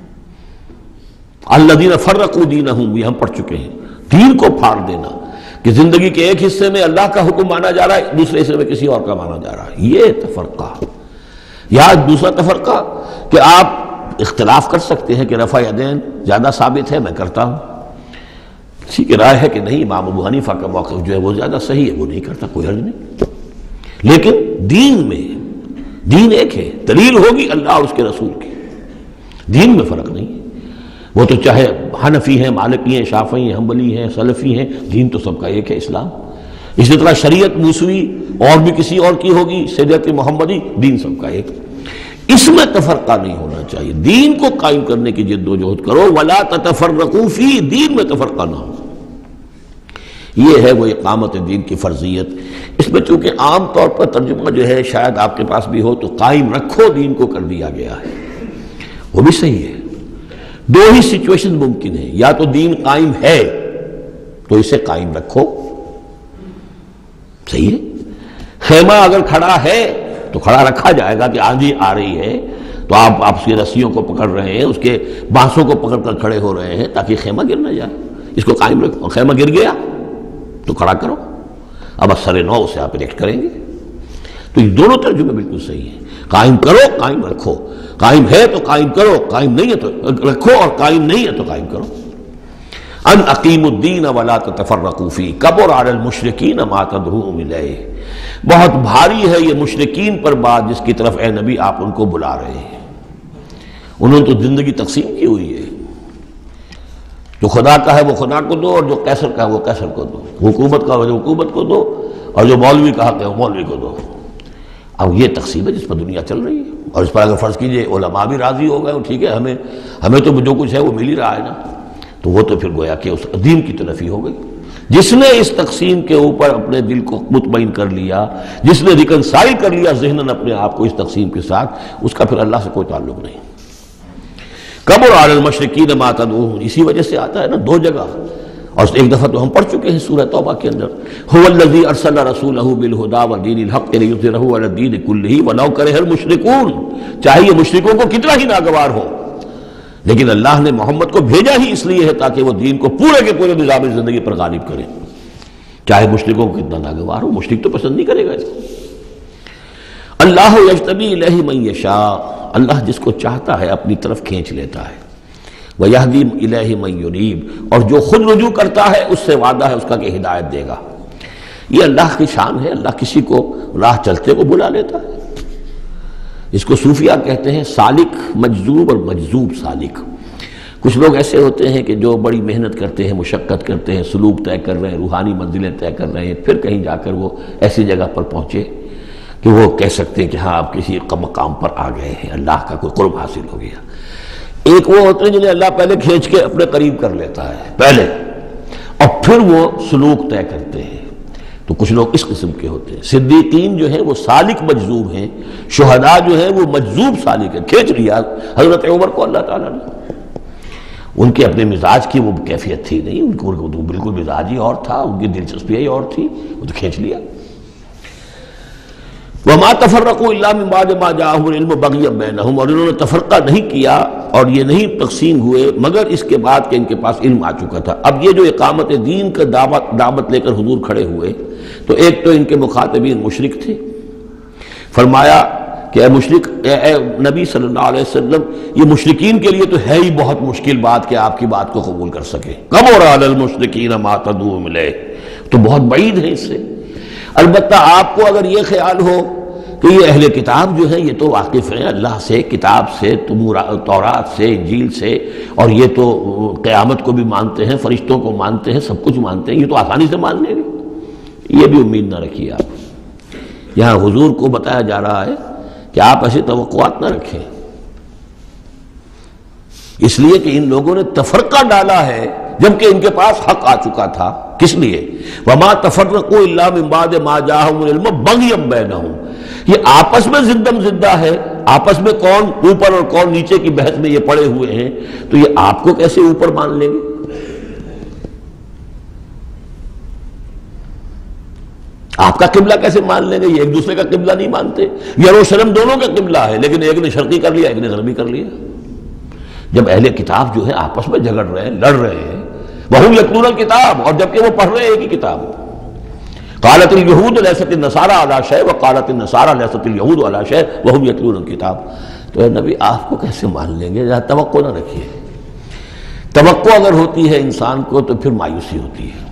الذین فرقوا دینہم، یہ ہم پڑھ چکے ہیں، دین کو پھاڑ دینا، کہ زندگی کے ایک حصے میں اللہ کا حکم مانا جا رہا ہے، دوسرے حصے میں کسی اور کا مانا جا رہا ہے، یہ تفرقہ۔ یا دوسرا تفرقہ کہ آپ اختلاف کر سکتے ہیں کہ رفع یدین زیادہ ثابت ہے، میں کرتا ہوں، کسی کی رائے ہے کہ نہیں امام ابو حنیفہ کا موقف جو ہے وہ زیادہ صحیح ہے، وہ نہیں کرتا، کوئی حرج نہیں۔ لیکن دین میں، دین ایک ہے، دلیل ہوگی اللہ اور اس کے رسول کی، دین میں فرق نہیں ہے۔ وہ تو چاہے حنفی ہیں، مالکی ہیں، شافعی ہیں، حنبلی ہیں، سلفی ہیں، دین تو سب کا ایک ہے، اسلام۔ اسی طرح شریعت موسوی اور بھی کسی اور کی ہوگی، شریعت محمدی، دین سب کا ایک، اس میں تفرقہ نہیں ہونا چاہیے۔ دین کو قائم کرنے کی جد و جہد کرو، ولا تتفرقوا فی، دین میں تفرقہ نہ ہو۔ یہ ہے وہ اقامت دین کی فرضیت۔ اس میں چونکہ عام طور پر ترجمہ جو ہے شاید آپ کے پاس بھی ہو تو قائم رکھو دین کو کر دیا گیا ہے، وہ بھی صحیح ہے۔ دو ہی سچویشن ممکن ہے، یا تو دین قائم ہے تو اسے قائم رکھو، صحیح ہے۔ خیمہ اگر کھڑا ہے تو کھڑا رکھا جائے گا کہ آندھی آ رہی ہے تو آپ اس کی رسیوں کو پکڑ رہے ہیں، اس کے بانسوں کو پکڑ کر کھڑے ہو رہے ہیں تاکہ خیمہ گر نہ جائے، اس کو قائم رکھو۔ خیمہ گر گیا تو کھڑا کرو، اب اثر نو سے آپ ریکٹ کریں گے۔ تو یہ دونوں ترجمے بالکل صحیح ہیں، قائم کرو قائم رکھو، قائم ہے تو قائم کرو، قائم نہیں ہے تو رکھو، اور قائم نہیں ہے تو قائم کرو۔ ان اقیموا الدین ولا تتفرقوا فیہ کبر علی المشرکین ما تدعوہم الیہ، بہت بھاری ہے یہ مشرکین پر بات جس کی طرف اے نبی آپ ان کو بلا رہے ہیں۔ انہوں نے تو زندگی تقسیم کی ہوئی ہے، جو خدا کا ہے وہ خدا کو دو، اور جو قیصر کا ہے وہ قیصر کو دو، حکومت کا ہے حکومت کو دو، اور جو مولوی کا حق ہے وہ مولوی کو دو۔ اب یہ تقسیم ہے جس پر دنیا چل رہی ہے، اور اس پر اگر فرض کیجئے علماء بھی راضی ہو گئے، ٹھیک ہے ہمیں تو جو کچھ ہے وہ مل ہی رہا ہے نا، تو وہ تو پھر گویا کہ اس دین کی تلفی ہو گئی۔ جس نے اس تقسیم کے اوپر اپنے دل کو مطمئن کر لیا، جس نے ریکنسائل کر لیا ذہناً اپنے آپ کو اس تقسیم کے ساتھ، اس کا پھر اللہ سے کوئی تعلق نہیں۔ کبر علی المشرکین ما تدعوہم، اسی وجہ سے آتا ہے نا دو جگہ، اور ایک دفعہ تو ہم پڑھ چکے ہیں سورہ توبہ کے اندر، هو الذی ارسل رسولہ بالہدی ودین الحق لیظہرہ علی الدین کلہ ولو کرہ المشرکون، چاہے یہ مشرکوں کو کتنا ہی ناگوار ہو، لیکن اللہ نے محمد کو بھیجا ہی اس لیے ہے تاکہ وہ دین کو پورے کے پورے نظام زندگی پر غالب کرے، چاہے مشرکوں کو کتنا ناگوار ہو، مشرک تو پسند نہیں کرے گا اس کو۔ اللہ یجتبی الیہ من یشاء، اللہ جس کو چاہتا ہے اپنی طرف کھینچ لیتا ہے، وَيَهْدِي إِلَيْهِ مَن يُنِيبُ، اور جو خود رجوع کرتا ہے اس سے وعدہ ہے اس کا کہ ہدایت دے گا۔ یہ اللہ کی شان ہے، اللہ کسی کو راہ چلتے کو بلا لیتا ہے۔ اس کو صوفیہ کہتے ہیں سالک مجذوب اور مجذوب سالک۔ کچھ لوگ ایسے ہوتے ہیں کہ جو بڑی محنت کرتے ہیں، مشقت کرتے ہیں، سلوک طے کر رہے ہیں، روحانی منزلیں طے کر رہے ہیں، پھر کہیں جا کر وہ ایسی جگہ پر پہنچے کہ وہ کہہ سکتے ہیں کہ ہاں آپ کسی مقام پر آ گئے ہیں، اللہ کا کوئی قرب حاصل ہو گیا۔ ایک وہ ہوتے ہیں جنہیں اللہ پہلے کھینچ کے اپنے قریب کر لیتا ہے پہلے، اور پھر وہ سلوک طے کرتے ہیں، تو کچھ لوگ اس قسم کے ہوتے ہیں۔ صدیقین جو ہیں وہ سالک مجذوب ہیں، شہداء جو ہیں وہ مجذوب سالک ہیں، کھینچ لیا حضرت عمر کو اللہ تعالیٰ نے۔ ان کے اپنے مزاج کی وہ کیفیت تھی نہیں، ان کو بالکل مزاج ہی اور تھا، ان کی دلچسپی ہی اور تھی، وہ تو کھینچ لیا۔ وَمَا تَفَرَّقُوا إِلَّا مِن بَعْدِ مَا جَاءَهُمُ الْعِلْمُ بَغْيًا بَيْنَهُمْ، اور انہوں نے تفرقہ نہیں کیا اور یہ نہیں تقسیم ہوئے مگر اس کے بعد کہ ان کے پاس علم آ چکا تھا۔ اب یہ جو اقامت دین کا دعوت لے کر حضور کھڑے ہوئے، تو ایک تو ان کے مخاطبین مشرک تھے، فرمایا کہ اے مشرک، اے نبی صلی اللہ علیہ وسلم، یہ مشرکین کے لیے تو ہے ہی بہت مشکل بات کہ آپ کی بات کو قبول کر سکے، کبر علی المشرکین ما تدعوہم الیہ، تو بہت بعید ہے اس سے۔ البتہ آپ کو اگر یہ خیال ہو کہ یہ اہل کتاب جو ہیں یہ تو واقف ہیں اللہ سے، کتاب سے، تورات سے، انجیل سے، اور یہ تو قیامت کو بھی مانتے ہیں، فرشتوں کو مانتے ہیں، سب کچھ مانتے ہیں، یہ تو آسانی سے مان لیں گے، یہ بھی امید نہ رکھیے آپ۔ یہاں حضور کو بتایا جا رہا ہے کہ آپ ایسی توقعات نہ رکھیں، اس لیے کہ ان لوگوں نے تفرقہ ڈالا ہے جبکہ ان کے پاس حق آ چکا تھا۔ کس لیے؟ وَمَا تَفَرَّقُوا إِلَّا مِن بَعْدِ مَا جَاءَهُمُ الْعِلْمُ بَغْيًا بَيْنَهُمْ، یہ آپس میں زندم زدہ ہے، آپس میں کون اوپر اور کون نیچے کی بحث میں یہ پڑے ہوئے ہیں، تو یہ آپ کو کیسے اوپر مان لیں گے؟ آپ کا قبلہ کیسے مان لیں گے؟ یہ ایک دوسرے کا قبلہ نہیں مانتے، یروشلم دونوں کا قبلہ ہے، لیکن ایک نے شرقی کر لیا، ایک نے غربی کر لیا۔ جب اہل کتاب جو ہے آپس میں جھگڑ رہے ہیں، لڑ رہے ہیں، وَهُمْ يَتْلُونَ الْكِتَابَ، اور جبکہ وہ پڑھ رہے ہیں ایک ہی کتاب۔ قالت اليهود ليست النصارى على شيء وقالت النصارى ليست اليهود على شيء وهم يتلون الكتاب۔ تو اے نبی آپ کو کیسے مان لیں گے؟ توقع نہ رکھیے، توقع اگر ہوتی ہے انسان کو تو پھر مایوسی ہوتی ہے۔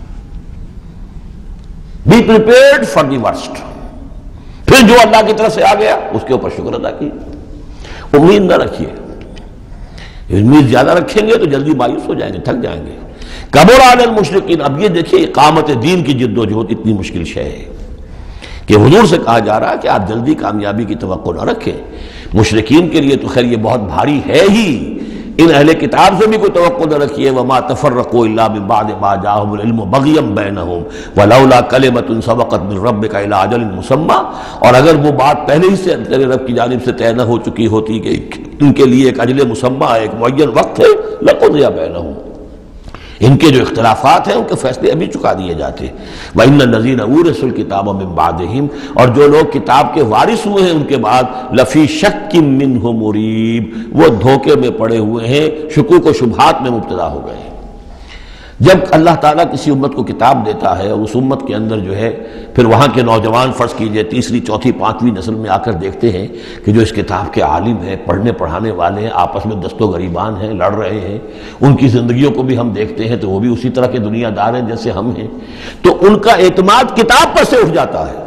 Be prepared for the worst, پھر جو اللہ کی طرف سے آ گیا اس کے اوپر شکر ادا کیجیے، امید نہ رکھیے، امید زیادہ رکھیں گے تو جلدی مایوس ہو جائیں گے، تھک جائیں گے۔ کبر علی المشرکین، اب یہ دیکھیے اقامت دین کی جد و جہد اتنی مشکل شے ہے کہ حضور سے کہا جا رہا ہے کہ آپ جلدی کامیابی کی توقع نہ رکھیں۔ مشرکین کے لیے تو خیر یہ بہت بھاری ہے ہی، ان اہل کتاب سے بھی کوئی توقع نہ رکھیے۔ وما تفرقوا الا من بعد ما جاءهم العلم بغيا بينهم ولولا كلمة سبقت من ربك الى اجل مسمى، اور اگر وہ بات پہلے ہی سے تیرے رب کی جانب سے طے نہ ہو چکی ہوتی کہ ان کے لیے ایک اجل مسمى، ایک معین وقت ہے، لقضي بينهم، ان کے جو اختلافات ہیں ان کے فیصلے ابھی چکا دیے جاتے۔ وَإِنَّ الَّذِينَ أُورِثُوا الْكِتَابَ مِن بَعْدِهِمْ، اور جو لوگ کتاب کے وارث ہوئے ہیں ان کے بعد، لَفِي شَكٍّ مِّنْهُ مُرِيبٍ، وہ دھوکے میں پڑے ہوئے ہیں، شکوک و شبہات میں مبتلا ہو گئے۔ جب اللہ تعالیٰ کسی امت کو کتاب دیتا ہے اور اس امت کے اندر جو ہے پھر وہاں کے نوجوان فرض کیجئے تیسری چوتھی پانچویں نسل میں آ کر دیکھتے ہیں کہ جو اس کتاب کے عالم ہیں، پڑھنے پڑھانے والے ہیں، آپس میں دست و گریبان ہیں، لڑ رہے ہیں، ان کی زندگیوں کو بھی ہم دیکھتے ہیں تو وہ بھی اسی طرح کے دنیا دار ہیں جیسے ہم ہیں، تو ان کا اعتماد کتاب پر سے اٹھ جاتا ہے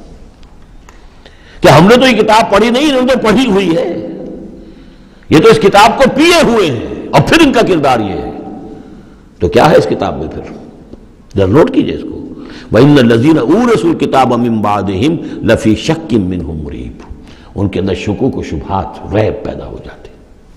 کہ ہم نے تو یہ کتاب پڑھی نہیں، انہوں نے تو پڑھی ہوئی ہے، یہ تو اس کتاب کو پیے ہوئے ہیں، اور پھر ان کا کردار یہ ہے۔ تو کیا ہے اس کتاب میں؟ پھر ذرا نوٹ کیجئے اس کو، وَإِنَّ الَّذِينَ أُورِثُوا الْكِتَابَ مِن بَعْدِهِمْ لَفِي شَكٍّ مِّنْهُ مُرِيبٍ، ان کے اندر شکوک و شبہات، ریب پیدا ہو جاتے۔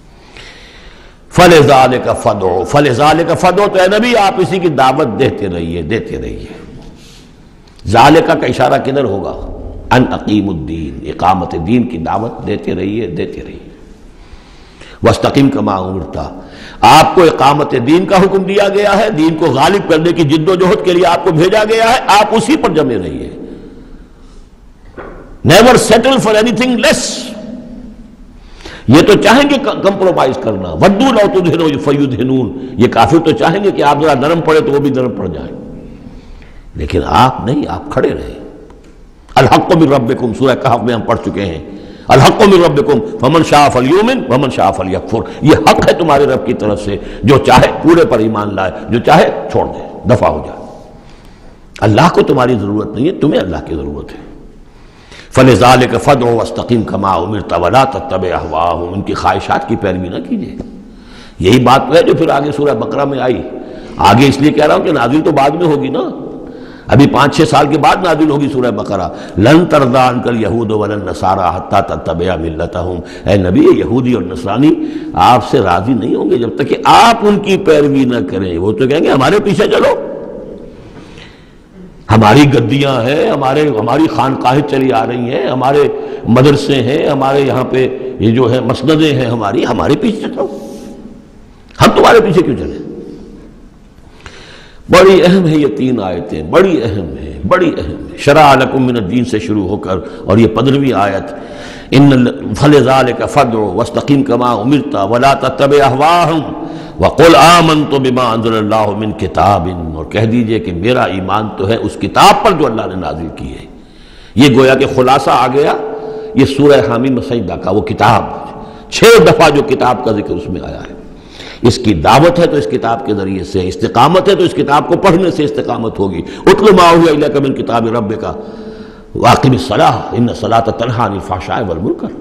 فَلِذَلِكَ فَادْعُ، فَلِذَلِكَ فَادْعُ، تو اے نبی آپ اسی کی دعوت دیتے رہیے، دیتے رہیے۔ ذالکہ کا اشارہ کدھر ہوگا؟ ان اقیم الدین، اقامت دین کی دعوت دیتے رہیے، دیتے رہیے۔ وَاسْتَقِمْ كَمَا أُمِرْتَ، آپ کو اقامت دین کا حکم دیا گیا ہے، دین کو غالب کرنے کی جد و جہد کے لیے آپ کو بھیجا گیا ہے، آپ اسی پر جمے رہیے۔ Never settle for anything less, یہ تو چاہیں گے کمپرومائز کرنا، وَدُّوا لَوْ تُدْهِنُوا فَيُدْهِنُونَ، یہ کافر تو چاہیں گے کہ آپ ذرا نرم پڑے تو وہ بھی نرم پڑ جائیں، لیکن آپ نہیں، آپ کھڑے رہے۔ الحق من ربکم، سورہ کہف میں ہم پڑھ چکے ہیں، الحق من ربکم فمن شاء فلیؤمن ومن شاء فلیکفر، یہ حق ہے تمہارے رب کی طرف سے، جو چاہے پورے پر ایمان لائے، جو چاہے چھوڑ دے، دفع ہو جائے۔ اللہ کو تمہاری ضرورت نہیں ہے، تمہیں اللہ کی ضرورت ہے۔ فلذلک فادع واستقم کما امرت ولا تتبع اهواءهم، ان کی خواہشات کی پیروی نہ کیجیے۔ یہی بات ہے جو پھر آگے سورہ بقرہ میں آئی، آگے اس لیے کہہ رہا ہوں کہ نازل تو بعد میں ہوگی نا، ابھی 5-6 سال کے بعد نازل ہوگی سورہ بقرہ۔ لن ترضى عنك اليهود ولا النصارى حتى تتبع ملتهم، اے نبی یہودی اور نصرانی آپ سے راضی نہیں ہوں گے جب تک کہ آپ ان کی پیروی نہ کریں۔ وہ تو کہیں گے ہمارے پیچھے چلو، ہماری گدیاں ہیں، ہماری خانقاہیں چلی آ رہی ہیں، ہمارے مدرسے ہیں، ہمارے یہاں پہ یہ جو ہے مسندیں ہیں ہمارے پیچھے چلو، ہم تمہارے پیچھے کیوں چلیں؟ بڑی اہم ہے یہ 3 آیتیں، بڑی اہم ہے، بڑی اہم ہے۔ شرع لکم من الدین سے شروع ہو کر اور یہ 15ویں آیت، فلذلک فادع واستقم کما امرت ولا تتبع اهواءهم وقل آمنت بما انزل اللہ من کتاب، اور کہہ دیجئے کہ میرا ایمان تو ہے اس کتاب پر جو اللہ نے نازل کی ہے۔ یہ گویا کہ خلاصہ آ گیا، یہ سورہ حامیم سجدہ کا وہ کتاب، 6 دفعہ جو کتاب کا ذکر اس میں آیا ہے۔ اس کی دعوت ہے تو اس کتاب کے ذریعے سے، استقامت ہے تو اس کتاب کو پڑھنے سے استقامت ہوگی۔ اتل ما اوحی الیک من کتاب ربک واقم الصلاۃ ان الصلاۃ تنہی عن الفحشاء والمنکر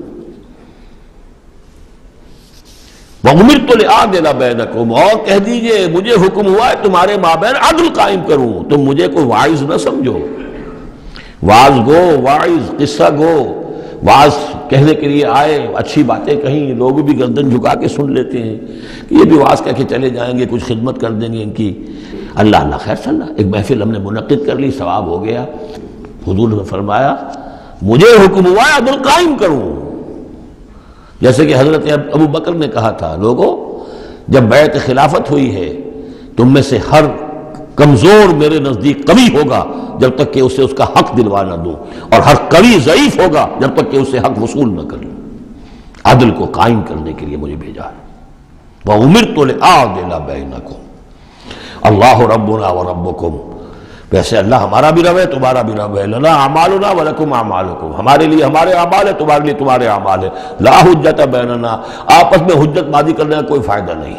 وامرت لأعدل بینکم، اور کہہ دیجئے مجھے حکم ہوا ہے تمہارے مابین عدل قائم کروں۔ تم مجھے کوئی واعظ نہ سمجھو، واعظ گو، واعظ قصہ گو، واعظ کہنے کے لیے آئے، اچھی باتیں کہیں، لوگ بھی گردن جھکا کے سن لیتے ہیں کہ یہ بھی واعظ کہہ کے چلے جائیں گے، کچھ خدمت کر دیں گے ان کی، اللہ خیر صلی اللہ۔ ایک محفل ہم نے منعقد کر لی، ثواب ہو گیا۔ حضور نے فرمایا مجھے حکم ہوا ہے عدل قائم کروں، جیسے کہ حضرت ابو بکر نے کہا تھا، لوگوں جب بیعت خلافت ہوئی ہے تم میں سے ہر کمزور میرے نزدیک قوی ہوگا جب تک کہ اسے اس کا حق دلوا نہ دوں، اور ہر قوی ضعیف ہوگا جب تک کہ اسے حق وصول نہ کروں۔ عدل کو قائم کرنے کے لیے مجھے بھیجا ہے۔ وَأُمِرْتُ لِأَعْدِلَ بَيْنَكُمْ اللَّهُ رَبُّنَا وَرَبُّكُمْ، ویسے اللہ ہمارا بھی رب ہے، تمہارا بھی رب ہے۔ لَنَا أَعْمَالُنَا وَلَكُمْ أَعْمَالُكُمْ، ہمارے لیے ہمارے اعمال ہے، تمہارے لیے تمہارے اعمال ہے۔ لَا حُجَّةَ بَيْنَنَا، آپس میں حجت بازی کرنے کا کوئی فائدہ نہیں۔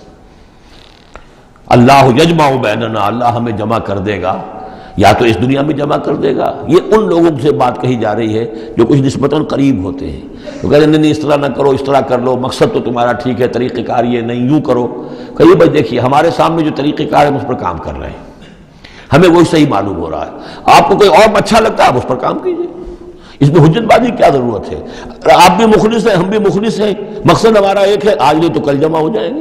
اللہ یجمع بیننا، اللہ ہمیں جمع کر دے گا، یا تو اس دنیا میں جمع کر دے گا۔ یہ ان لوگوں سے بات کہی جا رہی ہے جو کچھ نسبتاً قریب ہوتے ہیں، تو کہتے ہیں نہیں اس طرح نہ کرو، اس طرح کر لو، مقصد تو تمہارا ٹھیک ہے، طریقہ کار یہ نہیں، یوں کرو۔ کہیے بھائی دیکھیے ہمارے سامنے جو طریقہ کار ہے ہم اس پر کام کر رہے ہیں، ہمیں وہی صحیح معلوم ہو رہا ہے، آپ کو کوئی اور اچھا لگتا ہے آپ اس پر کام کیجیے، اس میں حجت بازی کیا ضرورت ہے؟ آپ بھی مخلص ہیں، ہم بھی مخلص ہیں، مقصد ہمارا ایک ہے، آج نہیں تو کل جمع ہو جائیں گے۔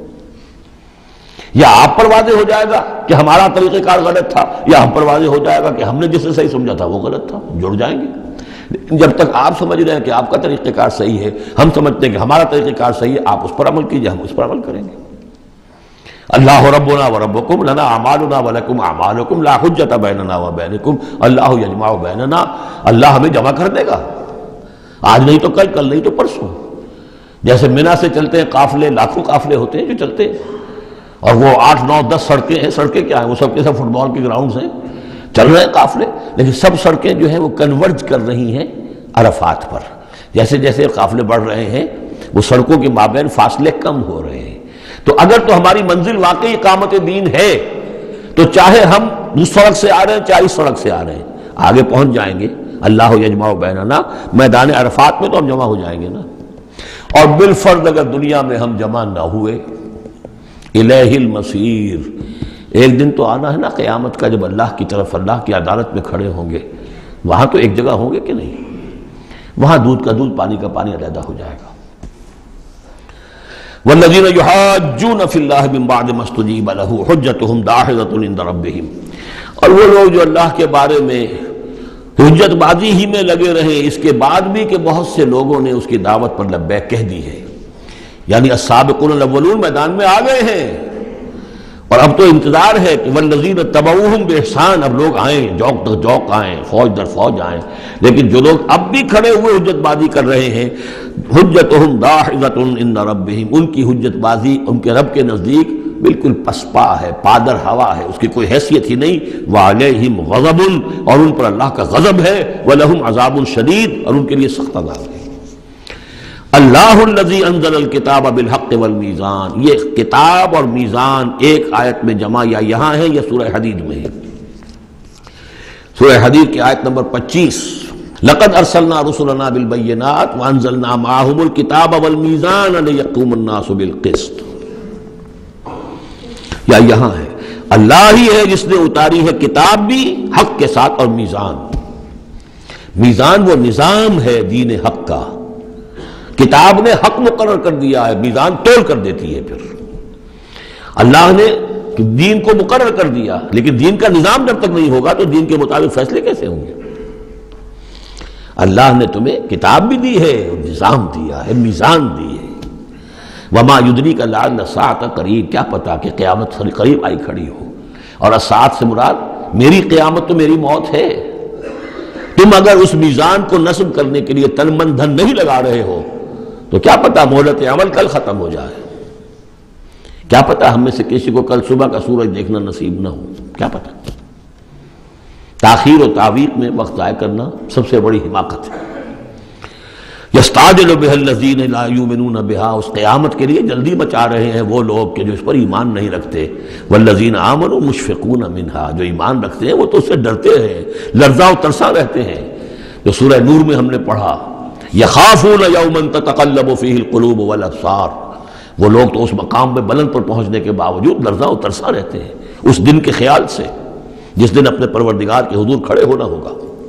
یا آپ پر واضح ہو جائے گا کہ ہمارا طریقہ کار غلط تھا، یا ہم پر واضح ہو جائے گا کہ ہم نے جسے صحیح سمجھا تھا وہ غلط تھا، جڑ جائیں گے۔ لیکن جب تک آپ سمجھ رہے ہیں کہ آپ کا طریقہ کار صحیح ہے، ہم سمجھتے ہیں کہ ہمارا طریقہ کار صحیح ہے، آپ اس پر عمل کیجئے، ہم اس پر عمل کریں گے۔ اللہ ربنا وربکم لنا اعمالنا ولکم اعمالکم لا حجۃ بیننا وبینکم اللہ یجمع بیننا، اللہ ہمیں جمع کر دے گا، آج نہیں تو کل، کل نہیں تو پرسوں۔ جیسے منی سے چلتے ہیں قافلے، لاکھوں قافلے ہوتے ہیں جو چلتے ہیں، اور وہ 8 9 10 سڑکیں ہیں. سڑکیں کیا ہیں؟ وہ سب کے سب فٹ بال کے گراؤنڈز ہیں، چل رہے ہیں قافلے، لیکن سب سڑکیں جو ہیں وہ کنورج کر رہی ہیں عرفات پر. جیسے جیسے قافلے بڑھ رہے ہیں وہ سڑکوں کے مابین فاصلے کم ہو رہے ہیں. تو اگر تو ہماری منزل واقعی اقامت دین ہے تو چاہے ہم اس سڑک سے آ رہے ہیں چاہے اس سڑک سے آ رہے ہیں، آگے پہنچ جائیں گے. اللہ یجمع بیننا، میدان عرفات میں تو ہم جمع ہو جائیں گے نا. اور بالفرض اگر دنیا میں ہم جمع نہ ہوئے، الیہ المصیر، ایک دن تو آنا ہے نا قیامت کا، جب اللہ کی طرف اللہ کی عدالت میں کھڑے ہوں گے. وہاں تو ایک جگہ ہوں گے کہ نہیں؟ وہاں دودھ کا دودھ پانی کا پانی علیحدہ ہو جائے گا. والذین یحاجون فی اللہ من بعد ما استجیب لہ حجتہم داحضۃ عند ربہم، اور وہ لوگ جو اللہ کے بارے میں حجت بازی ہی میں لگے رہے اس کے بعد بھی کہ بہت سے لوگوں نے اس کی دعوت پر لبیک کہہ دی ہے، یعنی السابقون الاولون میدان میں آ گئے ہیں. اور اب تو انتظار ہے کہ والذین تبعوہم بإحسان، اب لوگ آئیں، جوق در جوق آئیں، فوج در فوج آئیں. لیکن جو لوگ اب بھی کھڑے ہوئے حجت بازی کر رہے ہیں، حجتہم داحضۃ عند ربہم، ان کی حجت بازی ان کے رب کے نزدیک بالکل پسپا ہے، پادر ہوا ہے، اس کی کوئی حیثیت ہی نہیں. وعلیہم غضب، اور ان پر اللہ کا غضب ہے. ولہم عذاب شدید، اور ان کے لیے سخت عذاب ہے. اللہ الذی انزل الکتاب بالحق والمیزان، یہ کتاب اور میزان ایک آیت میں جمع یا یہاں ہے یا سورہ حدید میں ہے. سورہ حدید کی آیت نمبر 25، لقد ارسلنا رسلنا بالبینات وانزلنا معهم الکتاب والمیزان لیقوم الناس بالقسط. یا یہاں ہے اللہ ہی ہے جس نے اتاری ہے کتاب بھی حق کے ساتھ اور میزان. میزان وہ نظام ہے دین حق کا، کتاب نے حق مقرر کر دیا ہے، میزان تول کر دیتی ہے. پھر اللہ نے دین کو مقرر کر دیا، لیکن دین کا نظام جب تک نہیں ہوگا تو دین کے مطابق فیصلے کیسے ہوں گے؟ اللہ نے تمہیں کتاب بھی دی ہے، نظام دیا ہے، میزان دی ہے. وما یدریک لعل الساعۃ قریب، کیا پتا کہ قیامت قریب آئی کھڑی ہو. اور الساعۃ سے مراد میری قیامت تو میری موت ہے. تم اگر اس میزان کو نصب کرنے کے لیے تن من دھن نہیں لگا رہے ہو تو کیا پتا مہلت عمل کل ختم ہو جائے. کیا پتا ہم میں سے کسی کو کل صبح کا سورج دیکھنا نصیب نہ ہو، کیا پتا. تاخیر و تعویق میں وقت ضائع کرنا سب سے بڑی حماقت ہے. یستعجل بها الذین لا یؤمنون بها، اس قیامت کے لیے جلدی مچا رہے ہیں وہ لوگ کہ جو اس پر ایمان نہیں رکھتے. والذین آمنوا مشفقون منها، جو ایمان رکھتے ہیں وہ تو اس سے ڈرتے ہیں، لرزاں و ترساں رہتے ہیں. جو سورہ نور میں ہم نے پڑھا، یخافون یوما تتقلب فیہ القلوب والابصار، وہ لوگ تو اس مقام میں بلند پر پہنچنے کے باوجود لرزاں و ترساں رہتے ہیں اس دن کے خیال سے جس دن اپنے پروردگار کے حضور کھڑے ہونا ہوگا.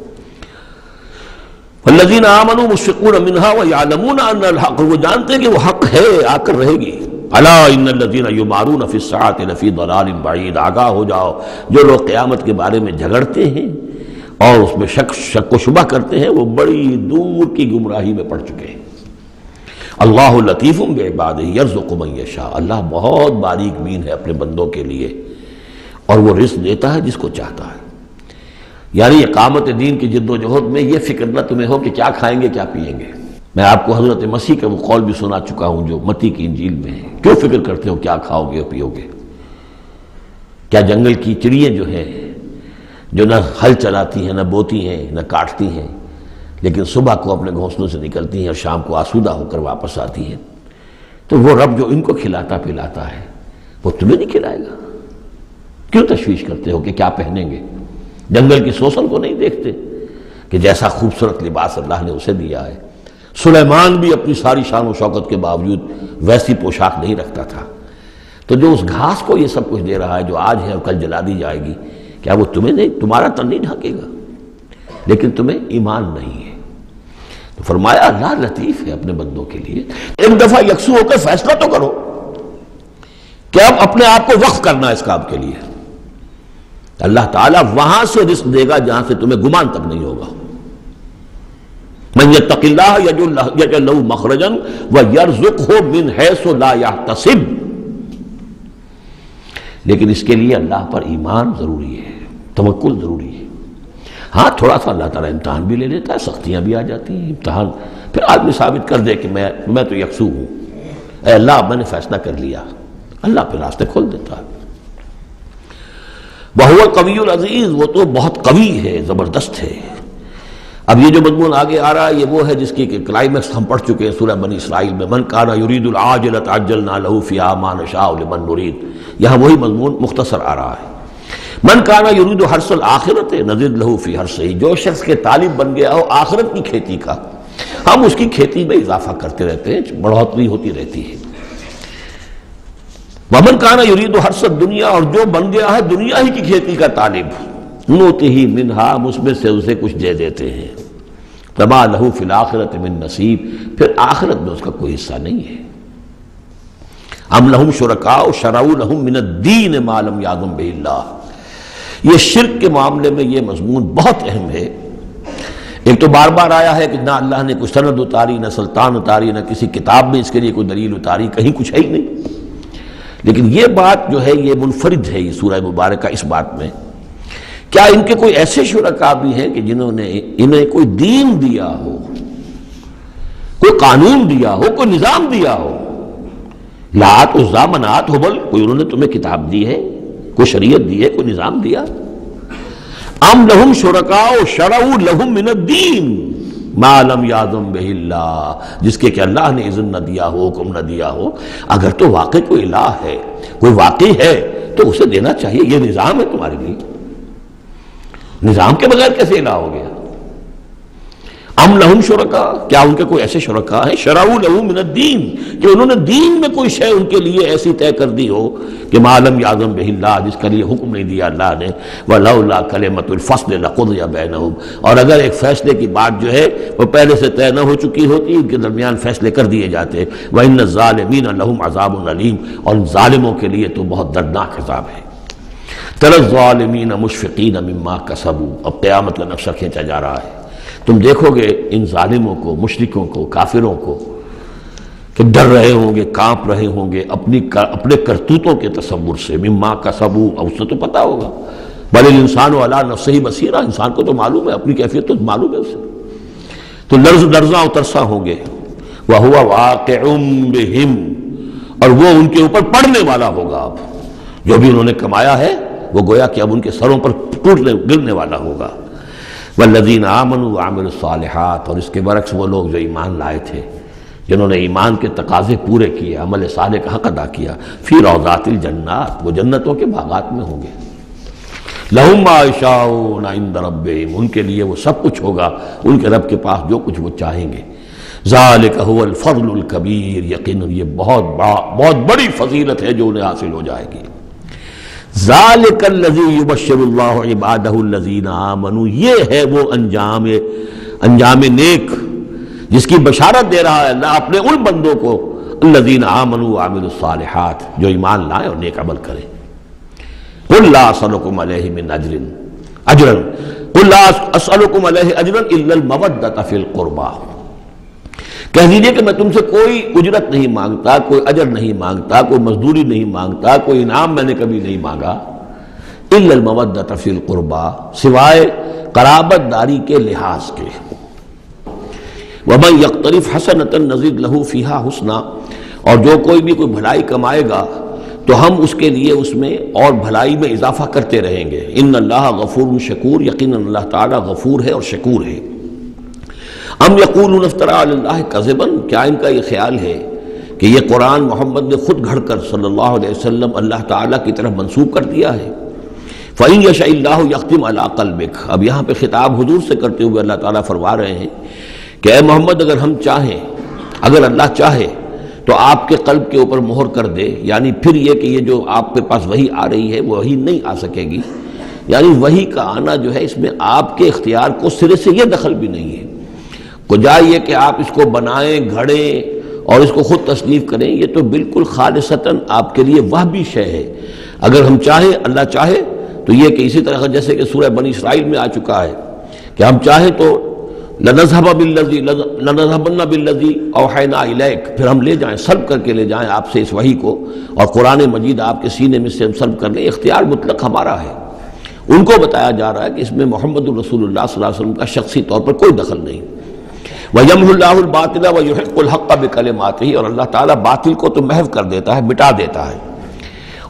والذین آمنوا مشفقون منها ویعلمون ان الحق، وہ جانتے ہیں کہ وہ حق ہے، آ کر رہے گی. الا ان الذین یمارون فی الساعۃ لفی ضلال بعید، آگاہ ہو جاؤ جو لوگ قیامت کے بارے میں جھگڑتے ہیں اور اس میں شک و شبہ کرتے ہیں وہ بڑی دور کی گمراہی میں پڑ چکے ہیں. اللہ لطیف بعبادہ یرزق من یشاء، اللہ بہت باریک بین ہے اپنے بندوں کے لیے اور وہ رزق دیتا ہے جس کو چاہتا ہے. یعنی اقامت دین کی جد و جہد میں یہ فکر نہ تمہیں ہو کہ کیا کھائیں گے کیا پئیں گے. میں آپ کو حضرت مسیح کا وہ قول بھی سنا چکا ہوں جو متی کی انجیل میں ہے. کیوں فکر کرتے ہو کیا کھاؤ گے اور پیو گے؟ کیا جنگل کی چڑیاں جو ہیں جو نہ ہل چلاتی ہیں نہ بوتی ہیں نہ کاٹتی ہیں لیکن صبح کو اپنے گھونسلوں سے نکلتی ہیں اور شام کو آسودہ ہو کر واپس آتی ہیں، تو وہ رب جو ان کو کھلاتا پلاتا ہے وہ تمہیں نہیں کھلائے گا؟ کیوں تشویش کرتے ہو کہ کیا پہنیں گے؟ جنگل کی سوسن کو نہیں دیکھتے کہ جیسا خوبصورت لباس اللہ نے اسے دیا ہے. سلیمان بھی اپنی ساری شان و شوکت کے باوجود ویسی پوشاک نہیں رکھتا تھا. تو جو اس گھاس کو یہ سب کچھ دے رہا ہے جو آج ہے اور کل جلا دی جائے گی، کیا وہ تمہیں نہیں، تمہارا تن نہیں ڈھانکے گا؟ لیکن تمہیں ایمان نہیں ہے. تو فرمایا اللہ لطیف ہے اپنے بندوں کے لیے. ایک دفعہ یکسو ہو کر فیصلہ تو کرو کہ اب اپنے آپ کو وقف کرنا اس کام کے لیے. اللہ تعالیٰ وہاں سے رزق دے گا جہاں سے تمہیں گمان تک نہیں ہوگا. من یتق اللہ یجعل لہ مخرجا ویرزقہ من حیث لا یحتسب. لیکن اس کے لیے اللہ پر ایمان ضروری ہے، توکل ضروری ہے. ہاں تھوڑا سا اللہ تعالیٰ امتحان بھی لے لیتا ہے، سختیاں بھی آ جاتی ہیں. امتحان پھر آدمی ثابت کر دے کہ میں تو یکسو ہوں، اے اللہ میں نے فیصلہ کر لیا، اللہ پہ راستے کھول دیتا ہے۔ وَهُوَ الْقَوِيُّ الْعَزِيزُ، وہ تو بہت قوی ہے، زبردست ہے۔ اب یہ جو مضمون آگے آ رہا ہے یہ وہ ہے جس کی کہ کلائمیکس ہم پڑھ چکے ہیں سورہ بنی اسرائیل میں، من کان یرید العاجلۃ عجلنا له فیہا ما نشاء لمن نرید، یہاں وہی مضمون مختصر آ رہا ہے۔ من کان یرید حرث الآخرۃ نزد له فی حرثہ، جو شخص کے طالب بن گیا ہو آخرت کی کھیتی کا، ہم اس کی کھیتی میں اضافہ کرتے رہتے ہیں، بڑھوتری ہوتی رہتی ہے۔ ومن کان یرید حرث الدنیا، اور جو بن گیا ہے دنیا ہی کی کھیتی کا طالب، نؤتہ منہا، ہم اس میں سے اسے کچھ دے دیتے ہیں، وما لہ فی الآخرۃ من نصیب، پھر آخرت میں اس کا کوئی حصہ نہیں ہے۔ ام لہم شرکاء شرعوا لہم من الدین ما لم یأذن بہ اللہ، یہ شرک کے معاملے میں یہ مضمون بہت اہم ہے۔ ایک تو بار بار آیا ہے کہ نہ اللہ نے کوئی سند اتاری، نہ سلطان اتاری، نہ کسی کتاب میں اس کے لیے کوئی دلیل اتاری، کہیں کچھ ہے ہی نہیں۔ لیکن یہ بات جو ہے یہ منفرد ہے یہ سورہ مبارکہ اس بات میں، کیا ان کے کوئی ایسے شرکاء بھی ہیں کہ جنہوں نے انہیں کوئی دین دیا ہو، کوئی قانون دیا ہو، کوئی نظام دیا ہو؟ لات عزا منات ہبل، کوئی انہوں نے تمہیں کتاب دی ہے، کوئی شریعت دی ہے، کوئی نظام دیا؟ ام لہم شرکاء شرعوا لہم من الدین ما لم یأذن بہ اللہ، جس کے کہ اللہ نے اذن نہ دیا ہو، حکم نہ دیا ہو۔ اگر تو واقع کوئی الہ ہے، کوئی واقعی ہے، تو اسے دینا چاہیے۔ یہ نظام ہے تمہارے لیے، نظام کے بغیر کیسے الہ ہو گیا؟ ام لہم شرکاء، کیا ان کے کوئی ایسے شرکاء ہیں شرعوا لہم من الدین، کہ انہوں نے دین میں کوئی شے ان کے لیے ایسی طے کر دی ہو کہ ما لم یأذن بہ اللہ، جس کا لیے حکم نہیں دیا اللہ نے۔ ولولا کلمۃ الفصل لقضی بینہم، اور اگر ایک فیصلے کی بات جو ہے وہ پہلے سے طے نہ ہو چکی ہوتی، ان کے درمیان فیصلے کر دیے جاتے۔ وان الظالمین لہم عذاب علیم، اور ان ظالموں کے لیے تو بہت دردناک عذاب ہے۔ تری الظالمین مشفقین مما کسبوا، اب قیامت کا نقشہ کھینچا جا رہا ہے۔ تم دیکھو گے ان ظالموں کو، مشرکوں کو، کافروں کو کہ ڈر رہے ہوں گے، کانپ رہے ہوں گے اپنے کرتوتوں کے تصور سے، مما کسبوا، اب اسے تو پتا ہوگا، بل الانسان علی نفسہ بصیرہ، انسان کو تو معلوم ہے، اپنی کیفیت تو معلوم ہے اسے، تو لرزاں و ترساں ہوں گے۔ وَهُوَ وَاقِعٌ بِهِمْ، اور وہ ان کے اوپر پڑنے والا ہوگا۔ اب جو بھی انہوں نے کمایا ہے وہ گویا کہ اب ان کے سروں پر گرنے والا ہوگا۔ والذین آمنوا وعملوا الصالحات، اور اس کے برعکس وہ لوگ جو ایمان لائے تھے، جنہوں نے ایمان کے تقاضے پورے کیے، عمل صالح کا حق ادا کیا، فی روضات الجنات، وہ جنتوں کے باغات میں ہوں گے۔ لہم ما یشاءون عند ربہم، ان کے لیے وہ سب کچھ ہوگا ان کے رب کے پاس جو کچھ وہ چاہیں گے۔ ذالک هو الفضل الکبیر، یقیناً یہ بہت بڑی فضیلت ہے جو انہیں حاصل ہو جائے گی۔ ذالک الذی یبشر اللہ عبادہ الذین آمنوا، یہ ہے وہ انجام نیک جس کی بشارت دے رہا ہے اللہ اپنے ان بندوں کو، الذین آمنوا وعملوا الصالحات، جو ایمان لائیں اور نیک عمل کریں۔ قل لا اسألکم علیہ من اجرا قل لا اسألکم علیہ اجرا الا المودۃ فی القربى، کہہ دیجئے کہ میں تم سے کوئی اجرت نہیں مانگتا، کوئی اجر نہیں مانگتا، کوئی مزدوری نہیں مانگتا، کوئی انعام میں نے کبھی نہیں مانگا، الا المودۃ فی القربى، سوائے قرابت داری کے لحاظ کے۔ ومن یقترف حسنۃ نزد لہ فیہا حسنا، اور جو کوئی بھی کوئی بھلائی کمائے گا تو ہم اس کے لیے اس میں اور بھلائی میں اضافہ کرتے رہیں گے۔ ان اللہ غفور شکور، یقیناً اللہ تعالیٰ غفور ہے اور شکور ہے۔ ام یقولون افترى علی اللہ کذبا، کیا ان کا یہ خیال ہے کہ یہ قرآن محمد نے خود گھڑ کر صلی اللہ علیہ وسلم اللہ تعالیٰ کی طرف منسوب کر دیا ہے؟ فإن یشاء اللہ یختم علی قلبک، اب یہاں پہ خطاب حضور سے کرتے ہوئے اللہ تعالیٰ فرما رہے ہیں کہ اے محمد اگر ہم چاہیں، اگر اللہ چاہے تو آپ کے قلب کے اوپر مہر کر دے، یعنی پھر یہ کہ یہ جو آپ کے پاس وحی آ رہی ہے وہ وحی نہیں آ سکے گی، یعنی وحی کا آنا جو ہے اس میں آپ کے اختیار کو سرے سے یہ دخل بھی نہیں ہے۔ کجا یہ کہ آپ اس کو بنائیں، گھڑیں اور اس کو خود تصنیف کریں، یہ تو بالکل خالصتاً آپ کے لیے وہبی شے ہے۔ اگر ہم چاہیں، اللہ چاہے تو یہ کہ اسی طرح جیسے کہ سورہ بنی اسرائیل میں آ چکا ہے کہ ہم چاہیں تو لنذهبن بالذی اوحینا الیک، پھر ہم لے جائیں، سلب کر کے لے جائیں آپ سے اس وحی کو، اور قرآن مجید آپ کے سینے میں سے ہم سلب کر لیں، اختیار مطلق ہمارا ہے۔ ان کو بتایا جا رہا ہے کہ اس میں محمد الرسول اللہ صلی اللہ علیہ وسلم کا شخصی طور پر کوئی دخل نہیں۔ وَيَمْحُ اللَّهُ الْبَاطِلَ وَيُحِقُّ الْحَقَّ بِكَلِمَاتِهِ، اور اللہ تعالیٰ باطل کو تو محو کر دیتا ہے، مٹا دیتا ہے،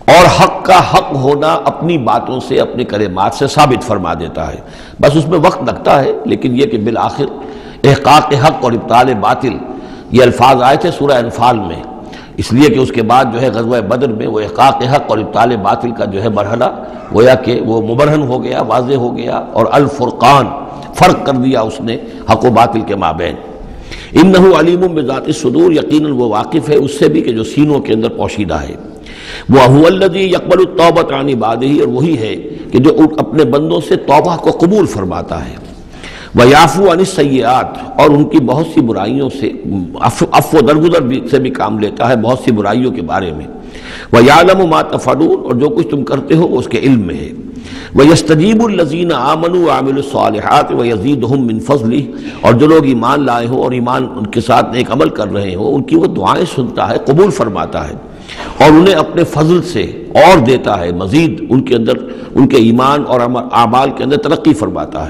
اور حق کا حق ہونا اپنی باتوں سے اپنے کلمات سے ثابت فرما دیتا ہے. بس اس میں وقت لگتا ہے، لیکن یہ کہ بالآخر احقاق حق اور ابطال باطل یہ الفاظ آئے تھے سورہ انفال میں، اس لیے کہ اس کے بعد جو ہے غزوہ بدر میں وہ احقاق حق اور ابطال باطل کا جو ہے مرحلہ گویا کہ وہ مبرہن ہو گیا، واضح ہو گیا، اور الفرقان فرق کر دیا اس نے حق و باطل کے مابین. انہ علیم بذات الصدور، یقیناً وہ واقف ہے اس سے بھی کہ جو سینوں کے اندر پوشیدہ ہے. وَهُوَ الَّذِي يَقْبَلُ التَّوْبَةَ عَنْ عِبَادِهِ، اور وہی ہے کہ جو اپنے بندوں سے توبہ کو قبول فرماتا ہے. وَيَعْفُو عَنِ السَّيِّئَاتِ، اور ان کی بہت سی برائیوں سے عفو درگزر سے بھی کام لیتا ہے بہت سی برائیوں کے بارے میں. وَيَعْلَمُ مَا تَفْعَلُونَ، اور جو کچھ تم کرتے ہو وہ اس کے علم میں ہے. وَيَسْتَجِيبُ الَّذِينَ آمَنُوا وَعَمِلُوا الصَّالِحَاتِ وَيَزِيدُهُم مِّن فَضْلِهِ، اور جو لوگ ایمان لائے ہوں اور ایمان ان کے ساتھ نیک عمل کر رہے ہوں ان کی وہ دعائیں سنتا ہے، قبول فرماتا ہے، اور انہیں اپنے فضل سے اور دیتا ہے، مزید ان کے اندر ان کے ایمان اور اعمال کے اندر ترقی فرماتا ہے.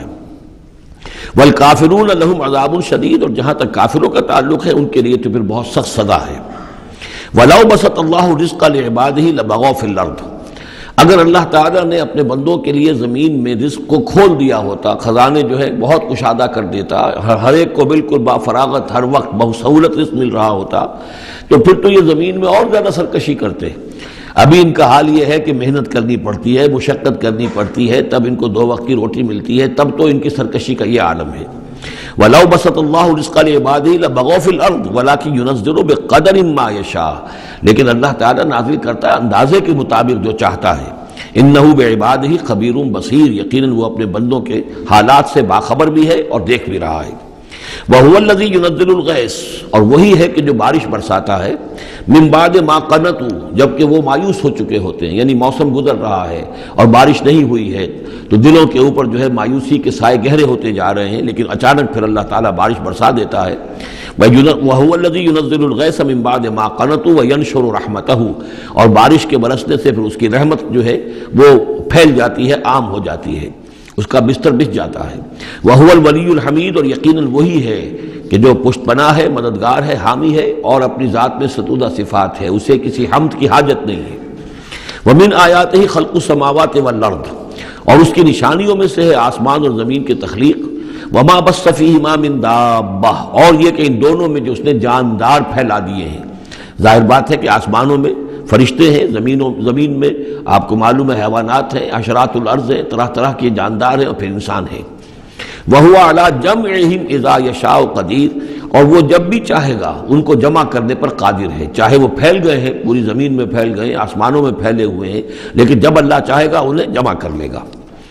والکافرون لہم عذاب شدید، اور جہاں تک کافروں کا تعلق ہے ان کے لیے تو پھر بہت سخت سزا ہے. وَلَوْ بَسَطَ اللَّهُ الرِّزْقَ لِعِبَادِهِ لَبَغَوْا فِي الْأَرْضِ، اگر اللہ تعالیٰ نے اپنے بندوں کے لیے زمین میں رزق کو کھول دیا ہوتا، خزانے جو ہے بہت کشادہ کر دیتا، ہر ایک کو بالکل با فراغت ہر وقت بسہولت رزق مل رہا ہوتا، تو پھر تو یہ زمین میں اور زیادہ سرکشی کرتے. ابھی ان کا حال یہ ہے کہ محنت کرنی پڑتی ہے، مشقت کرنی پڑتی ہے، تب ان کو 2 وقت کی روٹی ملتی ہے، تب تو ان کی سرکشی کا یہ عالم ہے. وَلَوْ بَسَطَ اللَّهُ الرِّزْقَ لِعِبَادِهِ لَبَغَوْا فِي الْأَرْضِ وَلَٰكِن يُنَزِّلُ بِقَدَرٍ مَّا يَشَاءُ، لیکن اللہ تعالیٰ نازل کرتا ہے اندازے کے مطابق جو چاہتا ہے. انہ بعبادہ خبیر بصیر، یقیناً وہ اپنے بندوں کے حالات سے باخبر بھی ہے اور دیکھ بھی رہا ہے. وَهُوَ الَّذِي يُنَزِّلُ الْغَيْثَ، اور وہی ہے کہ جو بارش برساتا ہے، من بعد ما قنطوا، جبکہ وہ مایوس ہو چکے ہوتے ہیں، یعنی موسم گزر رہا ہے اور بارش نہیں ہوئی ہے تو دلوں کے اوپر جو ہے مایوسی کے سائے گہرے ہوتے جا رہے ہیں، لیکن اچانک پھر اللہ تعالیٰ بارش برسا دیتا ہے. وَهُوَ الَّذِي يُنَزِّلُ الْغَيْثَ مِن بَعْدِ مَا قَنَطُوا وَيَنشُرُ رَحْمَتَهُ، اور بارش کے برسنے سے پھر اس کی رحمت جو ہے وہ پھیل جاتی ہے، عام ہو جاتی ہے، اس کا بستر بچھ جاتا ہے. وَهُوَ الْوَلِيُّ الْحَمِيدُ، اور یقیناً وہی ہے کہ جو پشت پناہ ہے، مددگار ہے، حامی ہے، اور اپنی ذات میں ستودہ صفات ہے، اسے کسی حمد کی حاجت نہیں ہے. وَمِنْ آیَاتِهِ خَلْقُ السَّمَاوَاتِ وَالْأَرْضِ، اور اس کی نشانیوں میں سے ہے آسمان اور زمین کی تخلیق. وَمَا بَثَّ فِيهِمَا مِن دَابَّةٍ، اور یہ کہ ان دونوں میں جو اس نے جاندار پھیلا دیے ہیں. ظاہر بات ہے کہ آسمانوں میں فرشتے ہیں، زمین میں آپ کو معلوم ہے حیوانات ہیں، حشرات الارض ہیں، طرح طرح کے جاندار ہیں، اور پھر انسان ہیں. وَهُوَ عَلَىٰ جَمْعِهِمْ إِذَا يَشَاءُ قَدِيرٌ، اور وہ جب بھی چاہے گا ان کو جمع کرنے پر قادر ہے. چاہے وہ پھیل گئے ہیں، پوری زمین میں پھیل گئے ہیں، آسمانوں میں پھیلے ہوئے ہیں، لیکن جب اللہ چاہے گا انہیں جمع کر لے گا.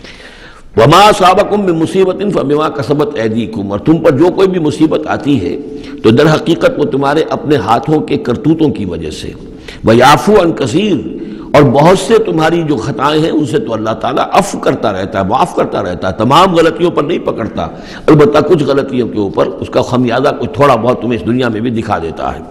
وَمَا أَصَابَكُم مِّن مُّصِيبَةٍ فَبِمَا كَسَبَتْ أَيْدِيكُمْ، اور تم پر جو کوئی بھی مصیبت آتی ہے تو در حقیقت وہ تمہارے اپنے ہاتھوں کے کرتوتوں کی وجہ سے. وَيَعْفُو عَن كَثِيرٍ، اور بہت سے تمہاری جو خطائیں ہیں ان سے تو اللہ تعالیٰ عفو کرتا رہتا ہے، معاف کرتا رہتا ہے، تمام غلطیوں پر نہیں پکڑتا، البتہ کچھ غلطیوں کے اوپر اس کا خمیازہ کچھ تھوڑا بہت تمہیں اس دنیا میں بھی دکھا دیتا ہے.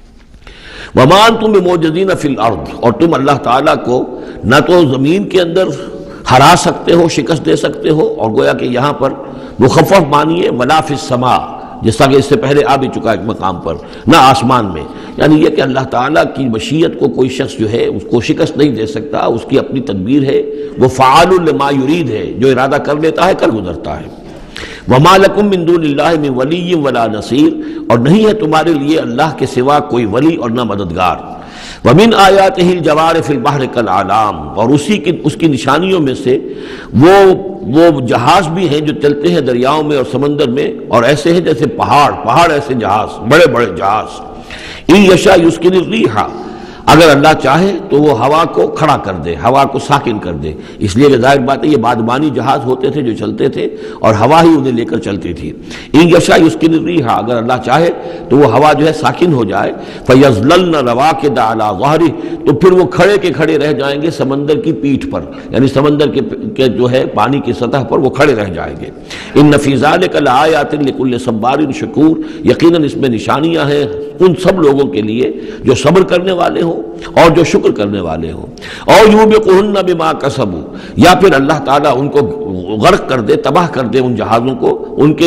وَمَا أَنْتُم بِمُعْجِزِينَ فِي الْأَرْضِ، اور تم اللہ تعالیٰ کو نہ تو زمین کے اندر ہرا سکتے ہو، شکست دے سکتے ہو، اور گویا کہ یہاں پر مخفف معنی ہے وَلَا فِي السَّمَاءِ، جیسا کہ اس سے پہلے آ بھی چکا ایک مقام پر، نہ آسمان میں. یعنی یہ کہ اللہ تعالیٰ کی مشیت کو کوئی شخص جو ہے اس کو شکست نہیں دے سکتا، اس کی اپنی تدبیر ہے، وہ فعال لما یرید ہے، جو ارادہ کر لیتا ہے کر گزرتا ہے. وَمَا لَكُم مِّن دُونِ اللَّهِ مِن وَلِيٍّ وَلَا نَصِيرٍ، اور نہیں ہے تمہارے لیے اللہ کے سوا کوئی ولی اور نہ مددگار. وَمِنْ آيَاتِهِ الْجَوَارِ فِي الْبَحْرِ كَالْأَعْلَامِ، اور اس کی نشانیوں میں سے وہ جہاز بھی ہیں جو چلتے ہیں دریاؤں میں اور سمندر میں، اور ایسے ہیں جیسے پہاڑ ایسے جہاز، بڑے بڑے جہاز. إِن يَشَأْ يُسْكِنِ الرِّيحَ، اگر اللہ چاہے تو وہ ہوا کو کھڑا کر دے، ہوا کو ساکن کر دے. اس لیے کہ ظاہر بات ہے یہ بادبانی جہاز ہوتے تھے جو چلتے تھے اور ہوا ہی انہیں لے کر چلتی تھی. إِن يَشَأْ يُسْكِنِ الرِّيحَ، اگر اللہ چاہے تو وہ ہوا جو ہے ساکن ہو جائے. فَيَظْلَلْنَ رَوَاكِدَ عَلَىٰ ظَهْرِهِ، تو پھر وہ کھڑے کے کھڑے رہ جائیں گے سمندر کی پیٹھ پر، یعنی سمندر کے جو ہے پانی کی سطح پر وہ کھڑے رہ جائیں گے. إِنَّ فِي ذَلِكَ لَآيَاتٍ لِكُلِّ صَبَّارٍ شَكُورٍ، یقیناً اس میں نشانیاں ہیں ان سب لوگوں کے لیے جو صبر کرنے والے ہوں اور جو شکر کرنے والے ہوں. اور یوبقہن بما کسبوا، یا پھر اللہ تعالیٰ ان کو غرق کر دے، تباہ کر دے ان جہازوں کو ان کے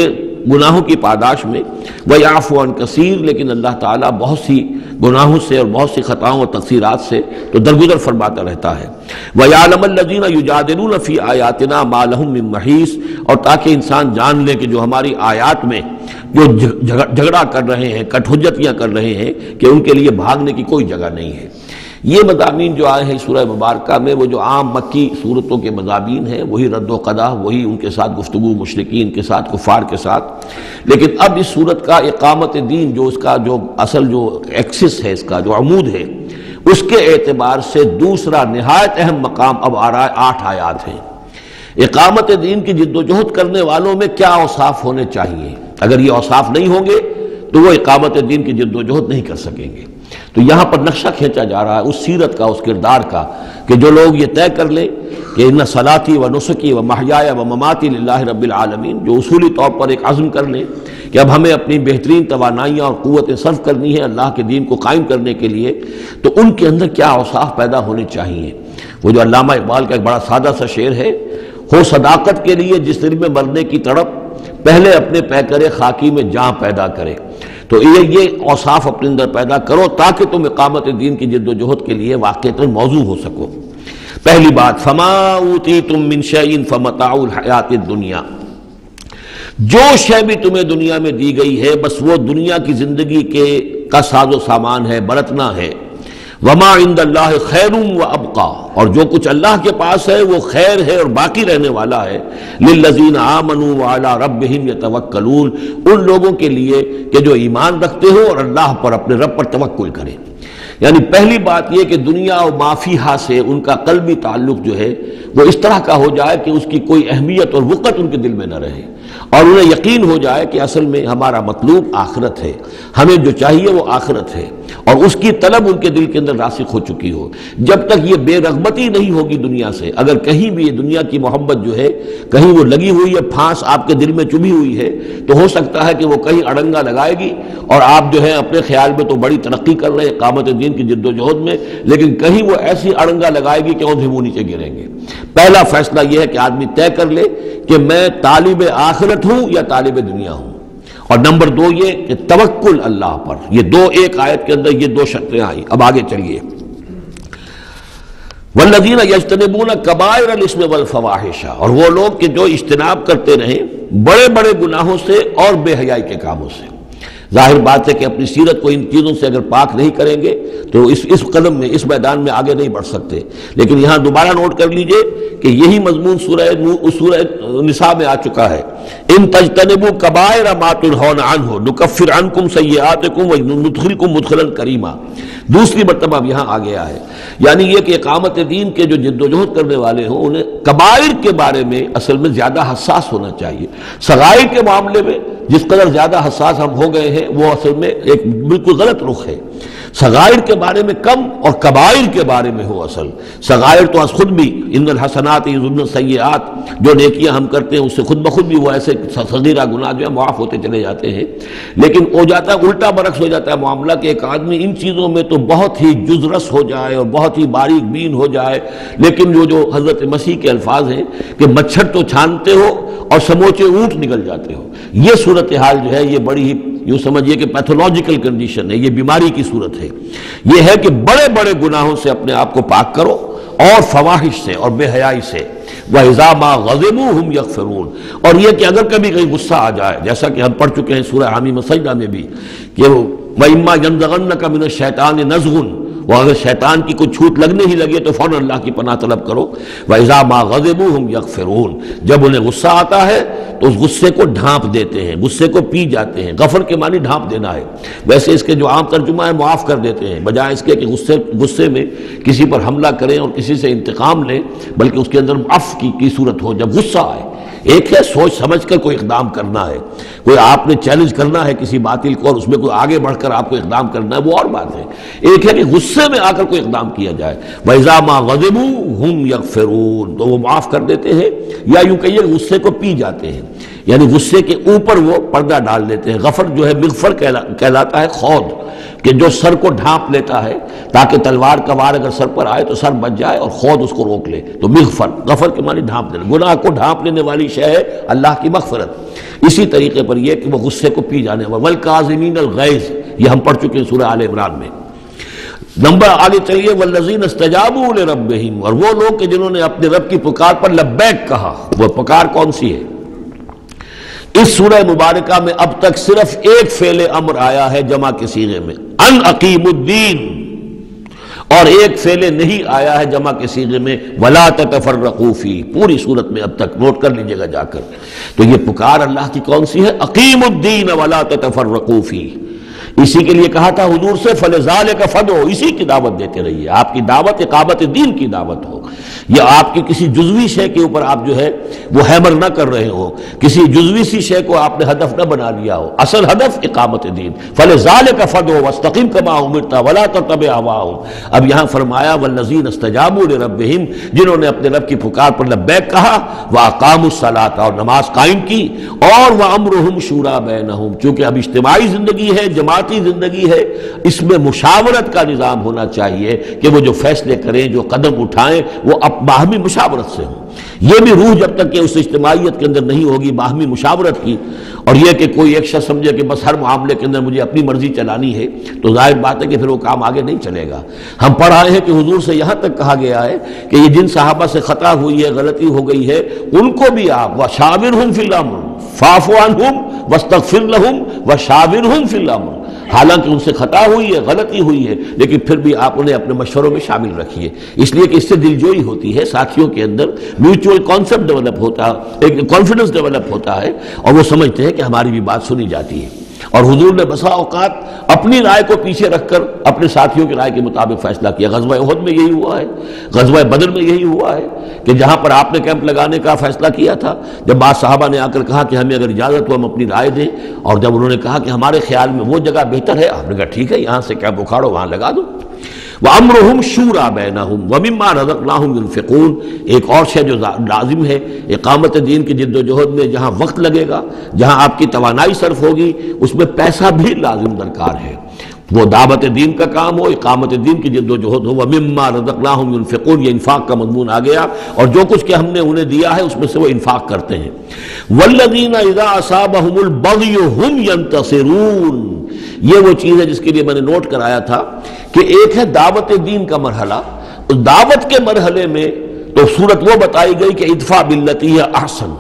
گناہوں کی پاداش میں، وَيَعْفُو عَنْ كَثِيرٍ، لیکن اللہ تعالیٰ بہت سی گناہوں سے اور بہت سی خطاؤں اور تقصیرات سے تو درگزر فرماتا رہتا ہے۔ وَيَعْلَمَ الَّذِينَ يُجَادِلُونَ فِي آيَاتِنَا مَا لَهُم مِّن مَّحِيصٍ، اور تاکہ انسان جان لے کہ جو ہماری آیات میں جو جھگڑا کر رہے ہیں، کٹ حجتیاں کر رہے ہیں، کہ ان کے لیے بھاگنے کی کوئی جگہ نہیں ہے۔ یہ مضامین جو آئے ہیں سورہ مبارکہ میں، وہ جو عام مکی صورتوں کے مضامین ہیں، وہی رد و قضا، وہی ان کے ساتھ گفتگو مشرکین کے ساتھ، کفار کے ساتھ۔ لیکن اب اس صورت کا اقامت دین، جو اس کا جو اصل جو ایکسس ہے، اس کا جو عمود ہے، اس کے اعتبار سے دوسرا نہایت اہم مقام اب آ رہا ہے۔ 8 آیات ہیں۔ اقامت دین کی جد و جہد کرنے والوں میں کیا اوصاف ہونے چاہیے؟ اگر یہ اوصاف نہیں ہوں گے تو وہ اقامت دین کی جد و جہد نہیں کر سکیں گے۔ تو یہاں پر نقشہ کھینچا جا رہا ہے اس سیرت کا، اس کردار کا، کہ جو لوگ یہ طے کر لیں کہ ان صلاتی و نسکی و محیای و مماتی للہ رب العالمین، جو اصولی طور پر ایک عزم کر لیں کہ اب ہمیں اپنی بہترین توانائیاں اور قوتیں صرف کرنی ہے اللہ کے دین کو قائم کرنے کے لیے، تو ان کے اندر کیا اوصاف پیدا ہونے چاہیے۔ وہ جو علامہ اقبال کا ایک بڑا سادہ سا شعر ہے، ہو صداقت کے لیے جس دل میں مرنے کی تڑپ، پہلے اپنے پیکرے خاکی میں جاں پیدا کرے۔ تو یہ اوصاف اپنے اندر پیدا کرو تاکہ تم اقامت دین کی جد و جہد کے لیے واقعتاً موضوع ہو سکو۔ پہلی بات، فما اوتیتم من شیء فمتاع الحیات الدنیا، جو شے بھی تمہیں دنیا میں دی گئی ہے بس وہ دنیا کی زندگی کا ساز و سامان ہے، برتنا ہے۔ وما عند اللہ خیر وابقا، اور جو کچھ اللہ کے پاس ہے وہ خیر ہے اور باقی رہنے والا ہے۔ للذین آمنوا وعلی ربہم یتوکلون، ان لوگوں کے لیے کہ جو ایمان رکھتے ہو اور اللہ پر، اپنے رب پر توکل کریں۔ یعنی پہلی بات یہ کہ دنیا و ما فیہا سے ان کا قلبی تعلق جو ہے وہ اس طرح کا ہو جائے کہ اس کی کوئی اہمیت اور وقت ان کے دل میں نہ رہے، اور انہیں یقین ہو جائے کہ اصل میں ہمارا مطلوب آخرت ہے، ہمیں جو چاہیے وہ آخرت ہے، اور اس کی طلب ان کے دل کے اندر راسخ ہو چکی ہو۔ جب تک یہ بے رغبتی نہیں ہوگی دنیا سے، اگر کہیں بھی یہ دنیا کی محبت جو ہے کہیں وہ لگی ہوئی ہے، پھانس آپ کے دل میں چبھی ہوئی ہے، تو ہو سکتا ہے کہ وہ کہیں اڑنگا لگائے گی اور آپ جو ہے اپنے خیال میں تو بڑی ترقی کر رہے ہیں اقامت دین کی جد و جہد میں، لیکن کہیں وہ ایسی اڑنگا لگائے گی کہ اونھے منہ نیچے گریں گے۔ پہلا فیصلہ یہ ہے کہ آدمی طے کر لے کہ میں طالب آخرت ہوں یا طالب دنیا ہوں، اور نمبر 2 یہ کہ توکل اللہ پر۔ یہ ایک آیت کے اندر یہ 2 شرطیں آئیں۔ اب آگے چلیے، والذین یجتنبون کبائر الاثم والفواحش، اور وہ لوگ کہ جو اجتناب کرتے رہیں بڑے بڑے گناہوں سے اور بے حیائی کے کاموں سے۔ ظاہر بات ہے کہ اپنی سیرت کو ان چیزوں سے اگر پاک نہیں کریں گے تو اس قدم میں، اس میدان میں آگے نہیں بڑھ سکتے۔ لیکن یہاں دوبارہ نوٹ کر لیجئے کہ یہی مضمون سورہ نساء میں آ چکا ہے، ان تجتنبوا کبائر ما تنہون عنہ نکفر عنکم سیئاتکم وندخلکم مدخلا کریما۔ دوسری مرتبہ اب یہاں آ گیا ہے، یعنی یہ کہ اقامت دین کے جو جد و جہد کرنے والے ہوں انہیں کبائر کے بارے میں اصل میں زیادہ حساس ہونا چاہیے۔ صغائر کے معاملے میں جس قدر زیادہ حساس ہم ہو گئے ہیں وہ اصل میں ایک بالکل غلط رخ ہے۔ صغائر کے بارے میں کم اور کبائر کے بارے میں ہو اصل۔ صغائر تو از خود بھی ان الحسنات یذهبن السیئات، جو نیکیاں ہم کرتے ہیں اس سے خود بخود بھی وہ ایسے صغیرہ گناہ جو ہے معاف ہوتے چلے جاتے ہیں، لیکن ہو جاتا ہے الٹا برعکس ہو جاتا ہے معاملہ کہ ایک آدمی ان چیزوں میں تو بہت ہی جزرس ہو جائے اور بہت ہی باریک بین ہو جائے، لیکن وہ جو حضرت مسیح کے الفاظ ہیں کہ مچھر تو چھانتے ہو اور سموچے اونٹ نکل جاتے ہو، یہ صورتحال جو ہے یہ بڑی ہی یوں سمجھیے کہ پیتھولوجیکل کنڈیشن ہے، یہ بیماری کی صورت ہے۔ یہ ہے کہ بڑے بڑے گناہوں سے اپنے آپ کو پاک کرو اور فواحش سے اور بے حیائی سے۔ وَإِذَا مَا غَضِبُوا هُمْ يَغْفِرُونَ، اور یہ کہ اگر کبھی کہیں غصہ آ جائے، جیسا کہ ہم پڑھ چکے ہیں سورہ حامیم سجدہ میں بھی کہ وَإِمَّا يَنزَغَنَّكَ مِنَ الشَّيْطَانِ نَزْغٌ، وہ اگر شیطان کی کوئی چھوٹ لگنے ہی لگے تو فوراً اللہ کی پناہ طلب کرو۔ وَإِذَا مَا غَضِبُوا هُمْ يَغْفِرُونَ، جب انہیں غصہ آتا ہے تو اس غصے کو ڈھانپ دیتے ہیں، غصے کو پی جاتے ہیں۔ غفر کے معنی ڈھانپ دینا ہے، ویسے اس کے جو عام ترجمہ ہے معاف کر دیتے ہیں، بجائے اس کے کہ غصے میں کسی پر حملہ کریں اور کسی سے انتقام لیں، بلکہ اس کے اندر عفو کی صورت ہو جب غصہ آئے۔ ایک ہے سوچ سمجھ کر کوئی اقدام کرنا ہے، کوئی آپ نے چیلنج کرنا ہے کسی باطل کو اور اس میں کوئی آگے بڑھ کر آپ کو اقدام کرنا ہے، وہ اور بات ہے۔ ایک ہے کہ غصے میں آ کر کوئی اقدام کیا جائے۔ وَإِذَا مَا غَضِبُوا هُمْ يَغْفِرُونَ، تو وہ معاف کر دیتے ہیں، یا یوں کہیے غصے کو پی جاتے ہیں، یعنی غصے کے اوپر وہ پردہ ڈال دیتے ہیں۔ غفر جو ہے مغفر کہلاتا ہے خود، کہ جو سر کو ڈھانپ لیتا ہے تاکہ تلوار کا وار اگر سر پر آئے تو سر بچ جائے اور خود اس کو روک لے، تو مغفر، غفر کے معنی ڈھانپ لینا، گناہ کو ڈھانپ لینے والی شے ہے اللہ کی مغفرت۔ اسی طریقے پر یہ کہ وہ غصے کو پی جانے والا، والکاظمین الغیظ، یہ ہم پڑھ چکے ہیں سورہ آل عمران میں۔ نمبر آگے چلیے، والذین استجابوا لربہم، اور وہ لوگ کہ جنہوں نے اپنے رب کی پکار پر لبیک کہا۔ وہ پکار کون سی ہے؟ اس سورہ مبارکہ میں اب تک صرف ایک فعل امر آیا ہے جمع کے صیغے میں، ان اقیموا الدین، اور ایک فعل نہیں آیا ہے جمع کے صیغے میں، ولا تتفرقوا فی۔ پوری صورت میں اب تک نوٹ کر لیجئے گا جا کر۔ تو یہ پکار اللہ کی کون سی ہے؟ اقیموا الدین ولا تتفرقوا فی۔ اسی کے لیے کہا تھا حضور سے، فلذالک فدعوا، اسی کی دعوت دیتے رہیے۔ آپ کی دعوت اقامت دین کی دعوت ہو، یا آپ کی کسی جزوی شے کے اوپر آپ جو ہے وہ ہیمر نہ کر رہے ہو، کسی جزوی سی شے کو آپ نے ہدف نہ بنا لیا ہو، اصل ہدف اقامت دین۔ فلذالک فدعوا واستقم کما امرت ولا تتبع اهواهم۔ اب یہاں فرمایا والذین استجابوا لربہم، جنہوں نے اپنے رب کی پکار پر لبیک کہا، واقاموا الصلاۃ، اور نماز قائم کی، اور وامرهم شورى بینہم، چونکہ اب اجتماعی زندگی ہے، جماعتی زندگی ہے، اس میں مشاورت کا نظام ہونا چاہیے کہ وہ جو فیصلے کریں، جو قدم اٹھائیں، وہ باہمی مشاورت سے ہوں۔ یہ بھی روح جب تک کہ اس اجتماعیت کے اندر نہیں ہوگی باہمی مشاورت کی، اور یہ کہ کوئی ایک شخص سمجھے کہ بس ہر معاملے کے اندر مجھے اپنی مرضی چلانی ہے، تو ظاہر بات ہے کہ پھر وہ کام آگے نہیں چلے گا۔ ہم پڑھ آئے ہیں کہ حضور سے یہاں تک کہا گیا ہے کہ یہ جن صحابہ سے خطا ہوئی ہے، غلطی ہو گئی ہے، ان کو بھی آپ وشاورہم فی الامر فاعف عنہم واستغفر لہم وشاورہم فی الامر، حالانکہ ان سے خطا ہوئی ہے، غلطی ہوئی ہے، لیکن پھر بھی آپ انہیں اپنے مشوروں میں شامل رکھیے، اس لیے کہ اس سے دلجوئی ہوتی ہے، ساتھیوں کے اندر میوچول کانسیپٹ ڈیولپ ہوتا ہے، ایک کانفیڈنس ڈیولپ ہوتا ہے، اور وہ سمجھتے ہیں کہ ہماری بھی بات سنی جاتی ہے۔ اور حضور نے بسا اوقات اپنی رائے کو پیچھے رکھ کر اپنے ساتھیوں کی رائے کے مطابق فیصلہ کیا۔ غزوہ احد میں یہی ہوا ہے، غزوہ بدر میں یہی ہوا ہے کہ جہاں پر آپ نے کیمپ لگانے کا فیصلہ کیا تھا، جب بعض صحابہ نے آ کر کہا کہ ہمیں اگر اجازت ہو ہم اپنی رائے دیں، اور جب انہوں نے کہا کہ ہمارے خیال میں وہ جگہ بہتر ہے، آپ نے کہا ٹھیک ہے، یہاں سے کیمپ اکھاڑو، وہاں لگا دو۔ وَأَمْرُهُمْ شُورَى بَيْنَهُمْ وَمِمَّا رَزَقْنَاهُمْ يُنْفِقُونَ۔ ایک اور شے جو لازم ہے اقامت دین کی جد و جہد میں، جہاں وقت لگے گا، جہاں آپ کی توانائی صرف ہوگی، اس میں پیسہ بھی لازم درکار ہے۔ وہ دعوت دین کا کام ہو، اقامت دین کی جد و جہد ہو۔ وَمِمَّا رَزَقْنَاهُمْ يُنْفِقُونَ، یہ انفاق کا مضمون آ گیا، اور جو کچھ کہ ہم نے انہیں دیا ہے اس میں سے وہ انفاق کرتے ہیں۔ وَالَّذِينَ إِذَا أَصَابَهُمُ الْبَغْيُ هُمْ يَنْتَصِرُونَ۔ یہ وہ چیز ہے جس کے لیے میں نے نوٹ کرایا تھا کہ ایک ہے دعوت دین کا مرحلہ، اس دعوت کے مرحلے میں تو صورت وہ بتائی گئی کہ ادفع باللتی ہی احسن،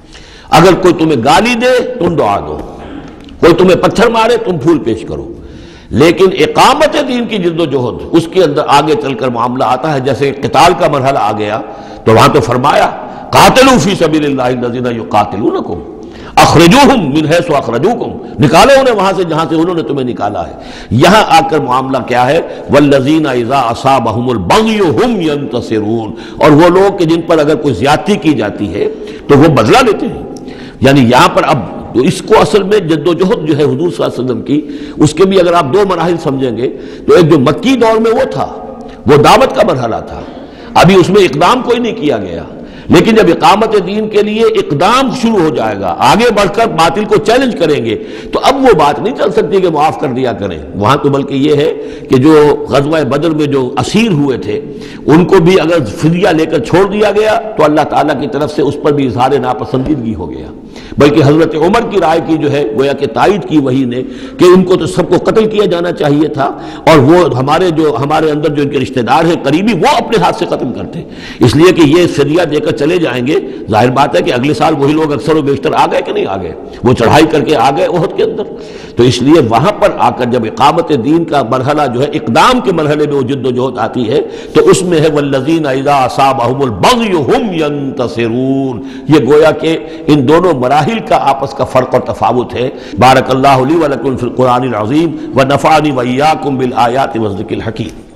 اگر کوئی تمہیں گالی دے تم دعا دو، کوئی تمہیں پتھر مارے تم پھول پیش کرو۔ لیکن اقامت دین کی جد و جہد، اس کے اندر آگے چل کر معاملہ آتا ہے، جیسے قتال کا مرحلہ آ گیا تو وہاں تو فرمایا قاتلوا فی سبیل اللہ الذین یقاتلونکم اخرجوہم من حیث اخرجوکم، نکالو انہیں وہاں سے جہاں سے انہوں نے تمہیں نکالا ہے۔ یہاں آ کر معاملہ کیا ہے؟ والذین اذا اصابہم البغی ہم ینتصرون، اور وہ لوگ کہ جن پر اگر کوئی زیادتی کی جاتی ہے تو وہ بدلہ لیتے ہیں۔ یعنی یہاں پر اب تو اس کو اصل میں جد و جہد جو ہے حضور صلی اللہ علیہ وسلم کی، اس کے بھی اگر آپ دو مراحل سمجھیں گے تو ایک جو مکی دور میں وہ تھا، وہ دعوت کا مرحلہ تھا، ابھی اس میں اقدام کوئی نہیں کیا گیا، لیکن جب اقامت دین کے لیے اقدام شروع ہو جائے گا، آگے بڑھ کر باطل کو چیلنج کریں گے، تو اب وہ بات نہیں چل سکتی کہ معاف کر دیا کریں وہاں تو، بلکہ یہ ہے کہ جو غزوہ بدر میں جو اسیر ہوئے تھے ان کو بھی اگر فدیہ لے کر چھوڑ دیا گیا تو اللہ تعالیٰ کی طرف سے اس پر بھی اظہار ناپسندیدگی ہو گیا، بلکہ حضرت عمر کی رائے کی جو ہے گویا کہ تائید کی وہی نے کہ ان کو تو سب کو قتل کیا جانا چاہیے تھا، اور وہ ہمارے اندر جو ان کے رشتہ دار ہیں قریبی، وہ اپنے ہاتھ سے قتل کرتے، اس لیے کہ یہ فدیہ دے کر چلے جائیں گے، ظاہر بات ہے کہ اگلے سال وہی لوگ اکثر و بیشتر آ گئے کہ نہیں آ گئے، وہ چڑھائی کر کے آ گئے احد کے اندر۔ تو اس لیے وہاں پر آ کر جب اقامت دین کا مرحلہ جو ہے اقدام کے مرحلے میں وہ جد و جہد آتی ہے تو اس میں ہے والذین اذا اصابہم البغی ہم ینتصرون۔ یہ گویا کہ ان دونوں مراحل کا آپس کا فرق اور تفاوت ہے۔ بارک اللہ لی و لکم فی القرآن العظیم ونفعنی وإیاکم بالآیات والذکر الحکیم۔